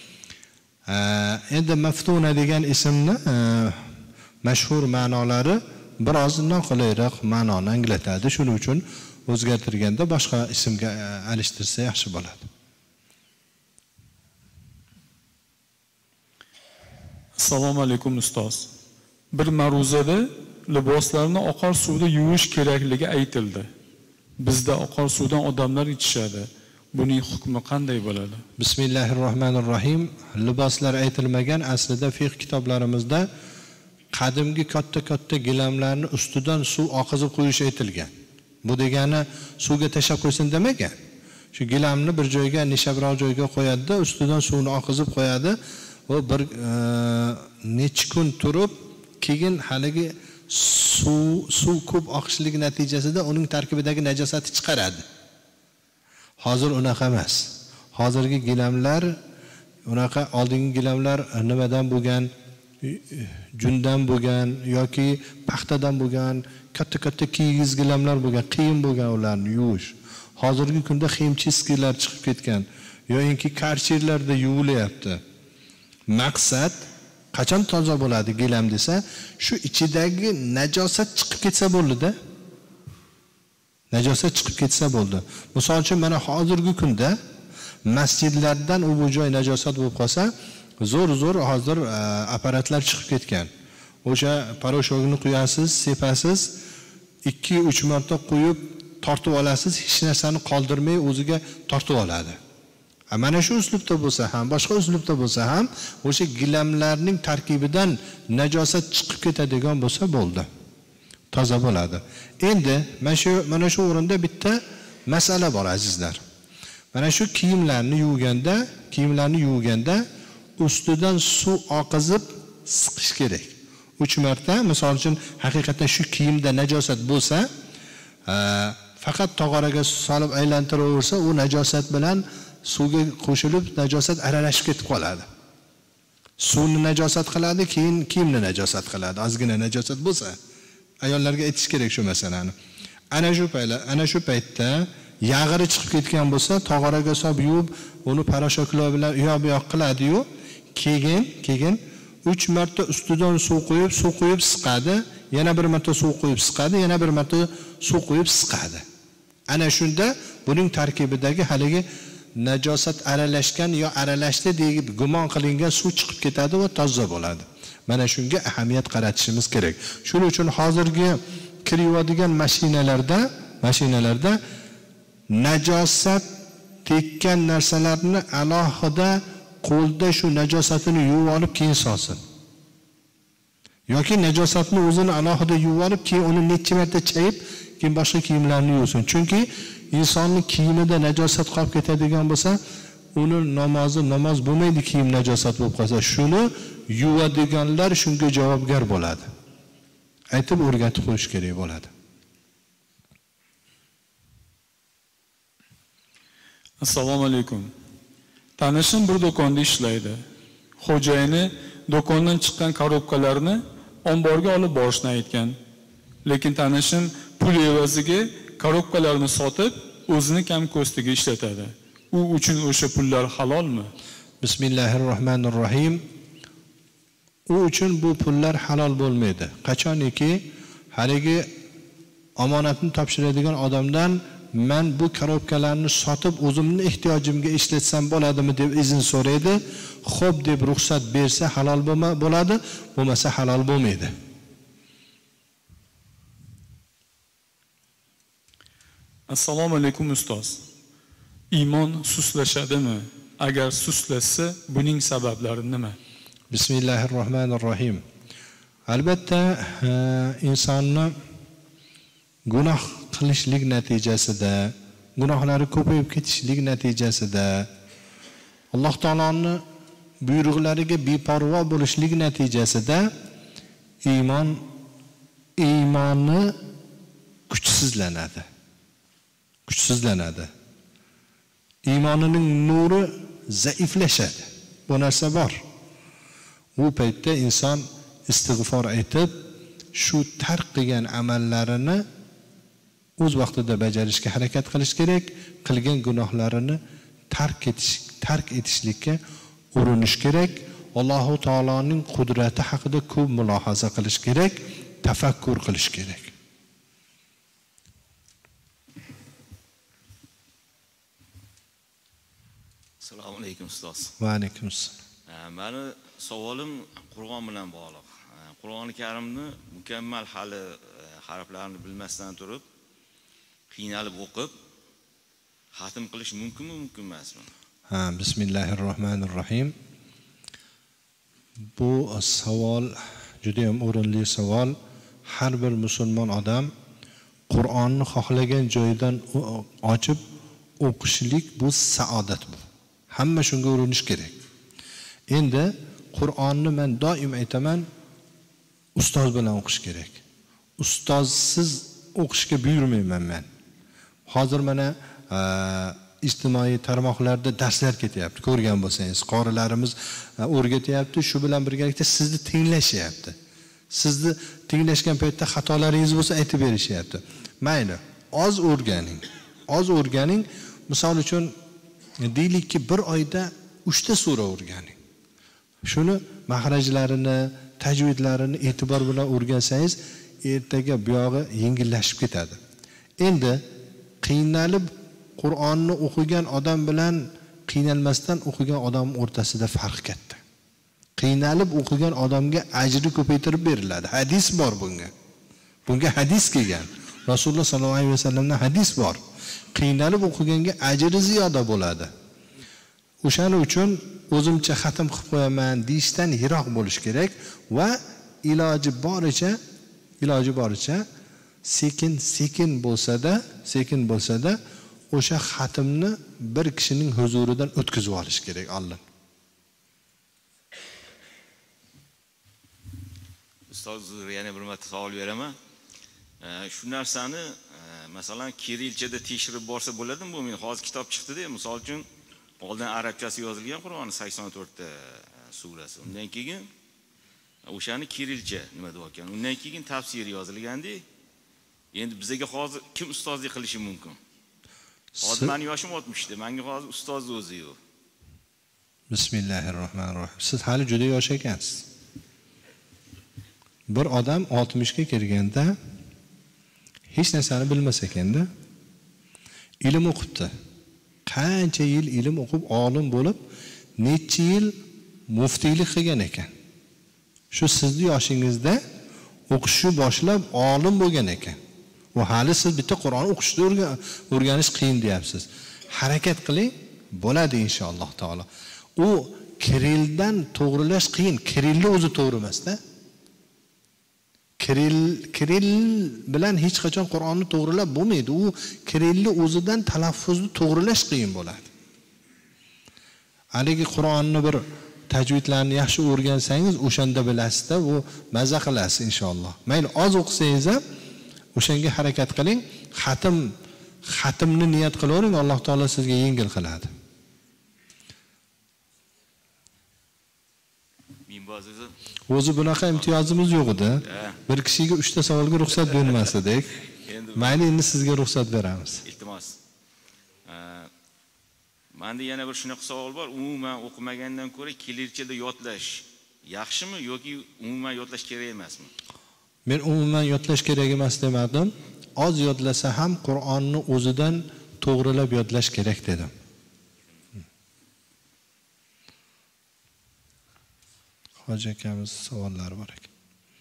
Speaker 1: Endi Maftuna degan ismni mashhur ma'nolari biroz noqulayroq ma'noni anglatadi. Shuning uchun o'zgartirganda boshqa ismga alishtirsa yaxshi bo'ladi.
Speaker 2: Assalomu alaykum ustoz. Bir ma'ruzada liboslarni oqar suvda yuvish kerakligi aytildi. Bizda oqar suvdan odamlar ichishadi. Buning hukmi qanday bo'ladi?
Speaker 1: Bismillahirrohmanirrohim. Liboslar aytilmagan, aslida fiqh kitoblarimizda qadimgi katta-katta gilamlarni ustidan suv oqizib qo'yish aytilgan. Bu degani suvga tashab qo'ysin demagan. Shu gilamni bir joyga, nishabroq joyga qo'yadi-da, ustidan suvni oqizib qo'yadi va bir necha kun turib, keyin haligi suv suv ko'p oqishligi natijasida uning tarkibidagi najosatni chiqaradi. Hozir unaqa emas. Hozirgi gilamlar unaqa oldingi gilamlar nimadan bo'lgan, jundan bo'lgan yoki paxtadan bo'lgan, katta-katta kigiz gilamlar bo'lgan, qiyin bo'lgan ularni yuvish. Hozirgi kunda ximchiskilar chiqib ketgan yoki karchirlarda yuvilyapti. Maqsad qachon toza bo'ladi gilam desa, shu ichidagi najosat chiqib ketsa bo'ldi-da. Najosat chiqib ketsa bo'ldi. Misol uchun mana hozirgi kunda masjidlardan u bu joy najosat bo'lib qolsa, zo'r zo'r hozir apparatlar chiqib ketgan. O'sha paroshokni quyasiz, sepasiz, ikki uch marta qo'yib tortib olasiz, hech narsani qoldirmay o'ziga tortib oladi. Mana shu uslubda bo'lsa ham, boshqa uslubda bo'lsa ham, o'sha gilamlarning tarkibidan najosat chiqib ketadigan bo'lsa bo'ldi. Toza bo'ladi. Endi mana shu mana shu o'rinda bitta masala bor azizlar. Mana shu kiyimlarni yuvganda, kiyimlarni yuvganda ustidan suv oqizib siqish kerak. uch marta, misol uchun haqiqatan shu kiyimda najosat bo'lsa, faqat tog'oraga solib aylantiraversa, u najosat bilan suvga qo'shilib najosat aralashib ketib qoladi. Suvni najosat qiladi, keyin kiyimni najosat qiladi. Ozgina najosat bo'lsa, ayollarga aytish kerak shu masalani. Ana shu paytda, ana shu paytda yag'iri chiqib ketgan bo'lsa, tog'oraga solib yuvib, uni parashoklar bilan uyoq-buyoq qiladi-yu, keyin, keyin uch marta ustidan suv qo'yib, suv qo'yib siqadi, yana bir marta suv qo'yib siqadi, yana bir marta suv qo'yib siqadi. Ana shunda buning tarkibidagi haligi najosat aralashgan yo aralashdi deb gumon qilingan suv chiqib ketadi va toza bo'ladi. Mana shunga ahamiyat qaratishimiz kerak. Shuning uchun hozirgi kir yuvadigan mashinalarda, mashinalarda najosat tekkan narsalarni alohida qo'lda shu najosatini yuvib olib keyin solsin. Yoki najosatni o'zini alohida yuvib olib keyin uni necha marta chayib, keyin boshqa kiyimlarni yuvsin. Chunki insonning kiyimida najosat qolib ketadigan bo'lsa, uni namozi namoz bo'lmaydi, kiyim najosat bo'lib qolsa. Shuni yuvadiganlar shunga javobgar bo'ladi. Aytib o'rgatib qo'yish kerak bo'ladi.
Speaker 2: Assalomu alaykum. Tanishim bir do'konda ishlaydi. Xo'jayini do'kondan chiqqan korobkalarni omborga olib borishni aytgan. Lekin tanishim pul evaziga korobkalarni sotib, o'zini kamko'stiga ishlatadi. U uchun o'sha pullar halolmi?
Speaker 1: Bismillahirrohmanirrohim. U uchun bu pullar halol bo'lmaydi. Qachoniki haligi omonatni topshiradigan odamdan men bu korobkalarni sotib o'zimni ehtiyojimga ishlatsam bo'ladimi deb izn so'raydi. Xo'p deb ruxsat bersa halol bo'ladi, bo'lmasa halol bo'lmaydi.
Speaker 2: Assalomu alaykum ustoz. Iymon suslashadimi? Agar suslashsa, buning sabablari nima?
Speaker 1: Bismillahirrohmanirrohim. Albatta insonni gunoh qilishlik natijasida, gunohlari ko'payib ketishlik natijasida, Alloh taoloning buyruqlariga beparvo bo'lishlik natijasida iymon iymoni kuchsizlanadi. Kuchsizlanadi. Iymonining nuri zaiflashadi. Bu narsa bor. Bu paytda inson istig'for aytib, shu tark qilgan amallarini o'z vaqtida bajarishga harakat qilish kerak, qilgan gunohlarini tark etish, tark etishlikka urinish kerak. Alloh taoloning qudrati haqida ko'p mulohaza qilish kerak, tafakkur qilish kerak.
Speaker 10: Assalomu alaykum ustoz.
Speaker 1: Va alaykum assalom.
Speaker 10: Meni savolim Qur'on bilan bog'liq. Qur'oni Karimni mukammal hali harflarini bilmasdan turib, qiynalib o'qib, xatm qilish mumkinmi, mumkin emasmi?
Speaker 1: Ha, bismillahirrohmanirrohim. Bu savol juda ham o'rinli savol. Har bir musulmon odam Qur'onni xohlagan joyidan ochib o'qishlik bu saodat bu. Hamma shunga urinish kerak. Endi Qur'onni men doim aytaman, ustoz bilan o'qish kerak. Ustozsiz o'qishga buyurmayman men. Hozir mana ijtimoiy tarmoqlarda darslar ketyapti. Ko'rgan bo'lsangiz, qorilarimiz o'rgatyapti, shu bilan birgalikda sizni tinglashyapti. Sizni tinglashgan paytda xatolaringiz bo'lsa aytib berishyapti. Mayli, oz o'rganing. Oz o'rganing. Misol uchun deylikki bir oyda uchta sura o'rganing. Shuni mahrajlarini, tajvidlarini e'tibor bilan o'rgansangiz, ertaga buyog'i yengillashib ketadi. Endi qiynalib Qur'onni o'qigan odam bilan qiynalmasdan o'qigan odam o'rtasida farq katta. Qiynalib o'qigan odamga ajri ko'paytirib beriladi. Hadis bor bunga. Bunga hadis kelgan. Rasululloh sollallohu alayhi vasallamdan hadis bor. Qiynalib o'qiganga ajri ziyoda bo'ladi. O'shaning uchun o'zimcha xatm qilib qo'yaman deyishdan yiroq bo'lish kerak va iloji boricha iloji boricha sekin sekin bo'lsa-da, sekin bo'lsa-da o'sha xatmni bir kishining huzuridan o'tkazib olish kerak Alloh.
Speaker 10: Ustoz, yana bir marta savol beraman. Shu narsani masalan kirillchada tekshirib borsa bo'ladimi? Bu men hozir kitob chiqdi-da, misol uchun oldin arabchasi yozilgan Qur'on sakson to'rtta surasi. Undan keyin o'shani kirillcha nima deb ekan? Undan keyin tafsiri yozilganda, endi bizga hozir kim ustozlik qilishi mumkin? Hozir mening yoshim oltmishda, menga hozir ustoz o'zi yo'q.
Speaker 1: Bismillahirrohmanirrohim. Siz hali juda yosh ekansiz. Bir odam oltmishga kirganda hech narsani bilmas ekanda, ilm o'qibdi. Qancha yil ilm o'qib, olim bo'lib, necha yil muftiylik qilgan ekan. Shu sizning yoshingizda o'qishni boshlab olim bo'lgan ekan. Va hali siz bitta Qur'on o'qishni o'rganish qiyin deyapsiz. Harakat qiling, bo'ladi inshaalloh taolo. U kirilldan to'g'rilash qiyin. Kirilni o'zi to'g'ri emas-da. Kirill Kirill bilan hech qachon Qur'onni to'g'rilab bo'lmaydi. U Kirilni o'zidan talaffuzni to'g'rilash qiyin bo'ladi. Haligi Qur'onni bir tajvidlarni yaxshi o'rgansangiz, o'shanda bilasizda, u maza qilasiz inshaalloh. Mayli oz o'qisangiz ham o'shanga harakat qiling. Xatm xatmni niyat qilavering, Alloh taolo sizga yengil qiladi. O'zi bunaqa imtiyozimiz yo'q edi. Bir kishiga uchta savolga ruxsat bermas edik. Mayli, endi sizga ruxsat beramiz.
Speaker 10: Iltimos. Menda yana bir shunaqa savol bor. Umuman o'qimagandan ko'ra kelirchada yodlash yaxshimi yoki umuman yodlash kerak emasmi?
Speaker 1: Men umuman yodlash kerak emas demadim. Oz yodlasa ham Qur'onni o'zidan to'g'rilab yodlash kerak dedim. Hoji akamiz savollari bor ekan.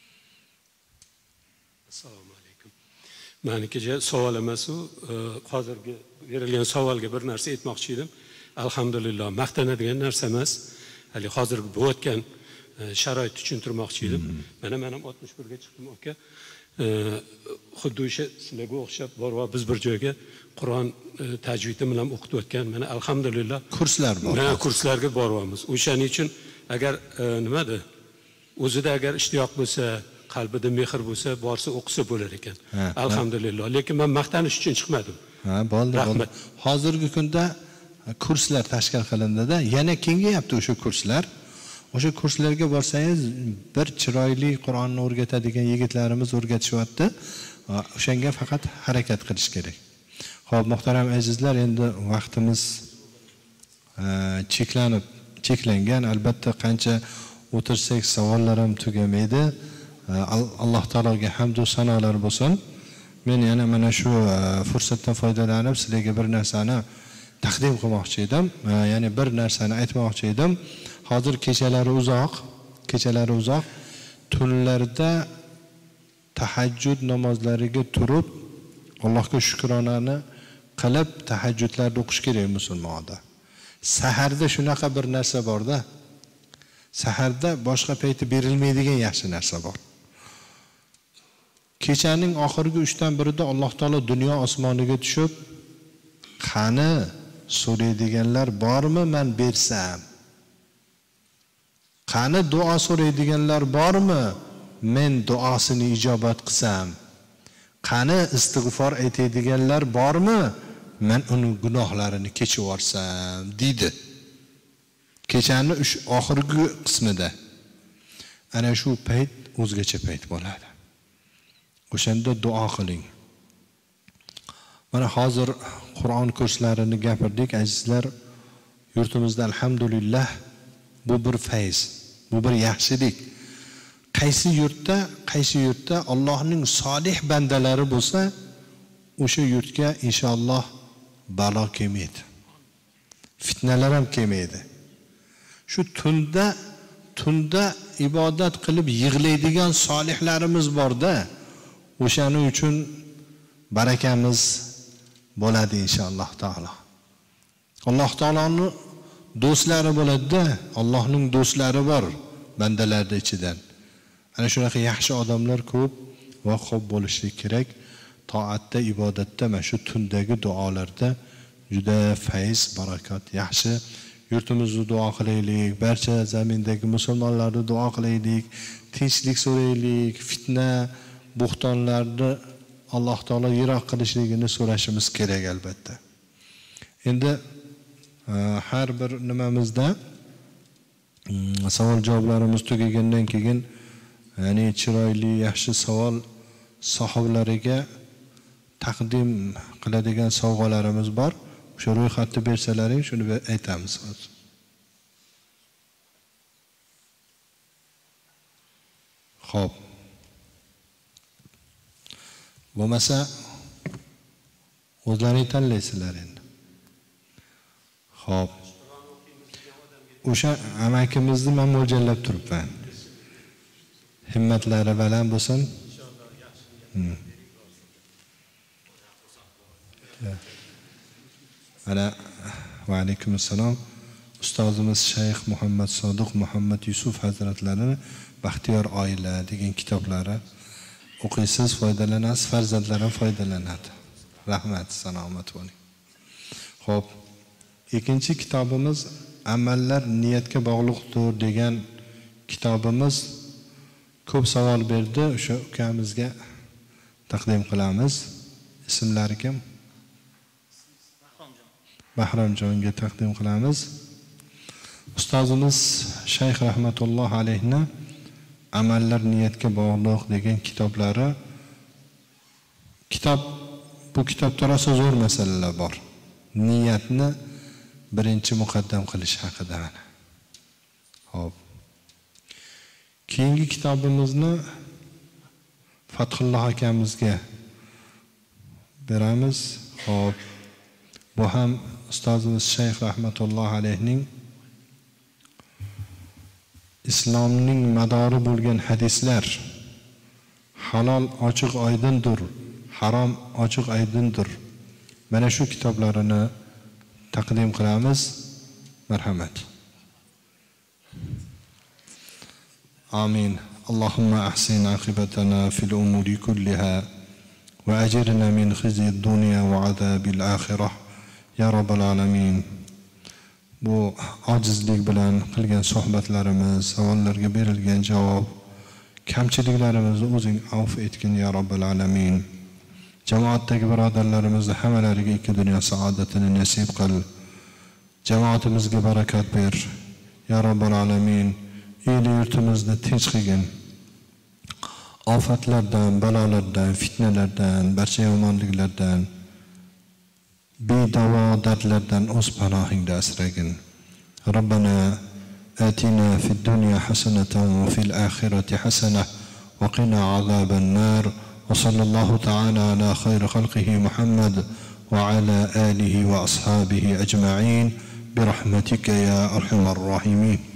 Speaker 11: Assalomu alaykum. Meniki savol emas u, hozirgi berilgan savolga bir narsa aytmoqchi edim. Alhamdulillah, maqtanadigan narsa emas. Hali hozirgi bo'layotgan sharoitni tushuntirmoqchi edim. Mana men ham oltmish birga chiqdim aka. Xuddi o'sha sizlarga o'xshab borib biz bir joyga Qur'on tajvidi bilan o'qitib o'tgan. Mana alhamdulillah
Speaker 1: kurslar bor.
Speaker 11: Mana kurslarga boryapmiz. O'shaning uchun agar nimada o'zida agar ishtiyoq bo'lsa, qalbida mehr bo'lsa, borsa o'qisa bo'lar ekan. Alhamdulillah. Lekin men maqtanish uchun chiqmadim.
Speaker 1: Ha, bo'ldi, bo'ldi. Hozirgi kunda kurslar tashkil qilindida, yana kengayapti o'sha kurslar. O'sha kurslarga borsangiz, bir chiroyli Qur'onni o'rgatadigan yigitlarimiz o'rgatishyapti. O'shanga faqat harakat qilish kerak. Xo'p, muhtaram azizlar, endi vaqtimiz cheklanib cheklangan. Albatta qancha o'tirsak savollar ham tugamaydi. Alloh taologa hamd va sanolar bo'lsin. Men yana mana shu fursatdan foydalanib sizlarga bir narsani taqdim qilmoqchi edim. Ya'ni bir narsani aytmoqchi edim. Hozir kechalari uzoq, kechalari uzoq, tunlarda tahajjud namozlariga turib, Allohga shukronani qilib tahajjudlarni o'qish kerak musulmonda. Saharda shunaqa bir narsa bor-da. Saharda boshqa payti berilmaydigan yaxshi narsa bor. Kechaning oxirgi uchdan birida Alloh taolo dunyo osmoniga tushib, qani so'raydiganlar bormi, men bersam? Qani duo so'raydiganlar bormi, men duosini ijobat qilsam? Qani istig'for aytadiganlar bormi, men uning gunohlarini kechib yuborsam deydi. Kechaning oxirgi qismida. Ana shu payt o'zgacha payt bo'ladi. O'shanda duo qiling. Mana hozir Qur'on kurslarini gapirdik azizlar. Yurtimizda alhamdulillah bu bir fayz, bu bir yaxshilik. Qaysi yurtda, qaysi yurtda Allohning solih bandalari bo'lsa, o'sha yurtga inshaalloh balo kelmaydi. fitnalar ham kelmaydi. Shu tunda tunda ibodat qilib yig'laydigan solihlarimiz borda, o'shaning uchun barakamiz bo'ladi inshaalloh taolo. Alloh taoloning do'stlari bo'ladi-da, Allohning do'stlari bor bandalarning ichidan. Ana shunaqa yaxshi odamlar ko'p va xo'p bo'lishi kerak. Toatda, ibodatda, mana shu tundagi duolarda juda fayz, barakat yaxshi. Yurtimizni duo qilaylik, barcha zamindagi musulmonlarni duo qilaylik, tinchlik so'raylik, fitna, bo'xtonlarni Alloh taolo yiroq qilishligini so'rashimiz kerak albatta. Endi har bir nimamizda savol javoblarimiz tugagandan keyin, ya'ni chiroyli, yaxshi savol sohiblariga taqdim qiladigan sovg'alarimiz bor. O'sha ro'yxatni bersalaring, shuni aytamiz hozir. Xo'p. Bo'lmasa o'zlaring tanlaysizlar endi. Xo'p. O'sha amakimizni men mo'ljallab turibman. Himmatlari baland bo'lsin. Hmm. Ana va alaykum assalom. Ustozimiz Shayx Muhammad Sodiq Muhammad Yusuf hazratlarini Baxtiyor oila degan kitoblari o'qiysiz, foydalanasiz, farzandlarim foydalanadi. Rahmat, salomat bo'ling. Xo'p. Ikkinchi kitobimiz Amallar niyatga bog'liqdir degan kitobimiz ko'p savol berdi. O'sha ukamizga taqdim qilamiz. Ismlari kim? Bahromjonga taqdim qilamiz. Ustozimiz Shayx rahmatulloh alayhni Amallar niyatga bog'liq degan kitoblari, kitob bu kitobda rosa zo'r masalalar bor. Niyatni birinchi muqaddam qilish haqida. Xo'p. Keyingi kitobimizni Fathulloh akamizga beramiz. Xo'p. Bu ham ustozimiz Shayx rahmatulloh alayhning islomning madori bo'lgan hadislar, halol ochiq oydindir, harom ochiq oydindir. Mana shu kitoblarini taqdim qilamiz. Marhamat. Amin. Allohumma ahsin aqibatana fil umuri kulliha va ajirna min khizyi dunya va azabil akhirah. Ya Rabbal alamin. Bu ojizlik bilan qilgan suhbatlarimiz, savollarga berilgan javob, kamchiliklarimizni o'zing avf etgin ya Rabbal alamin. Jamoatdagi birodarlarimizni hammalariga ikki dunyo saodatini nasib qil. Jamoatimizga barakat ber ya Rabbal alamin. El yurtimizni tinch qilgin. Ofatlardan, balolardan, fitnalardan, barcha yomonliklardan, bedavo dardlardan o'z panohingda asragin. Rabbana atina fid dunya hasanatan va fil akhirati hasanah va qina azaban nar. Wa sallallahu ta'ala ala khayri khalqihi Muhammad wa ala alihi wa ashabihi ajma'in bi rahmatika ya arhamar rahimin.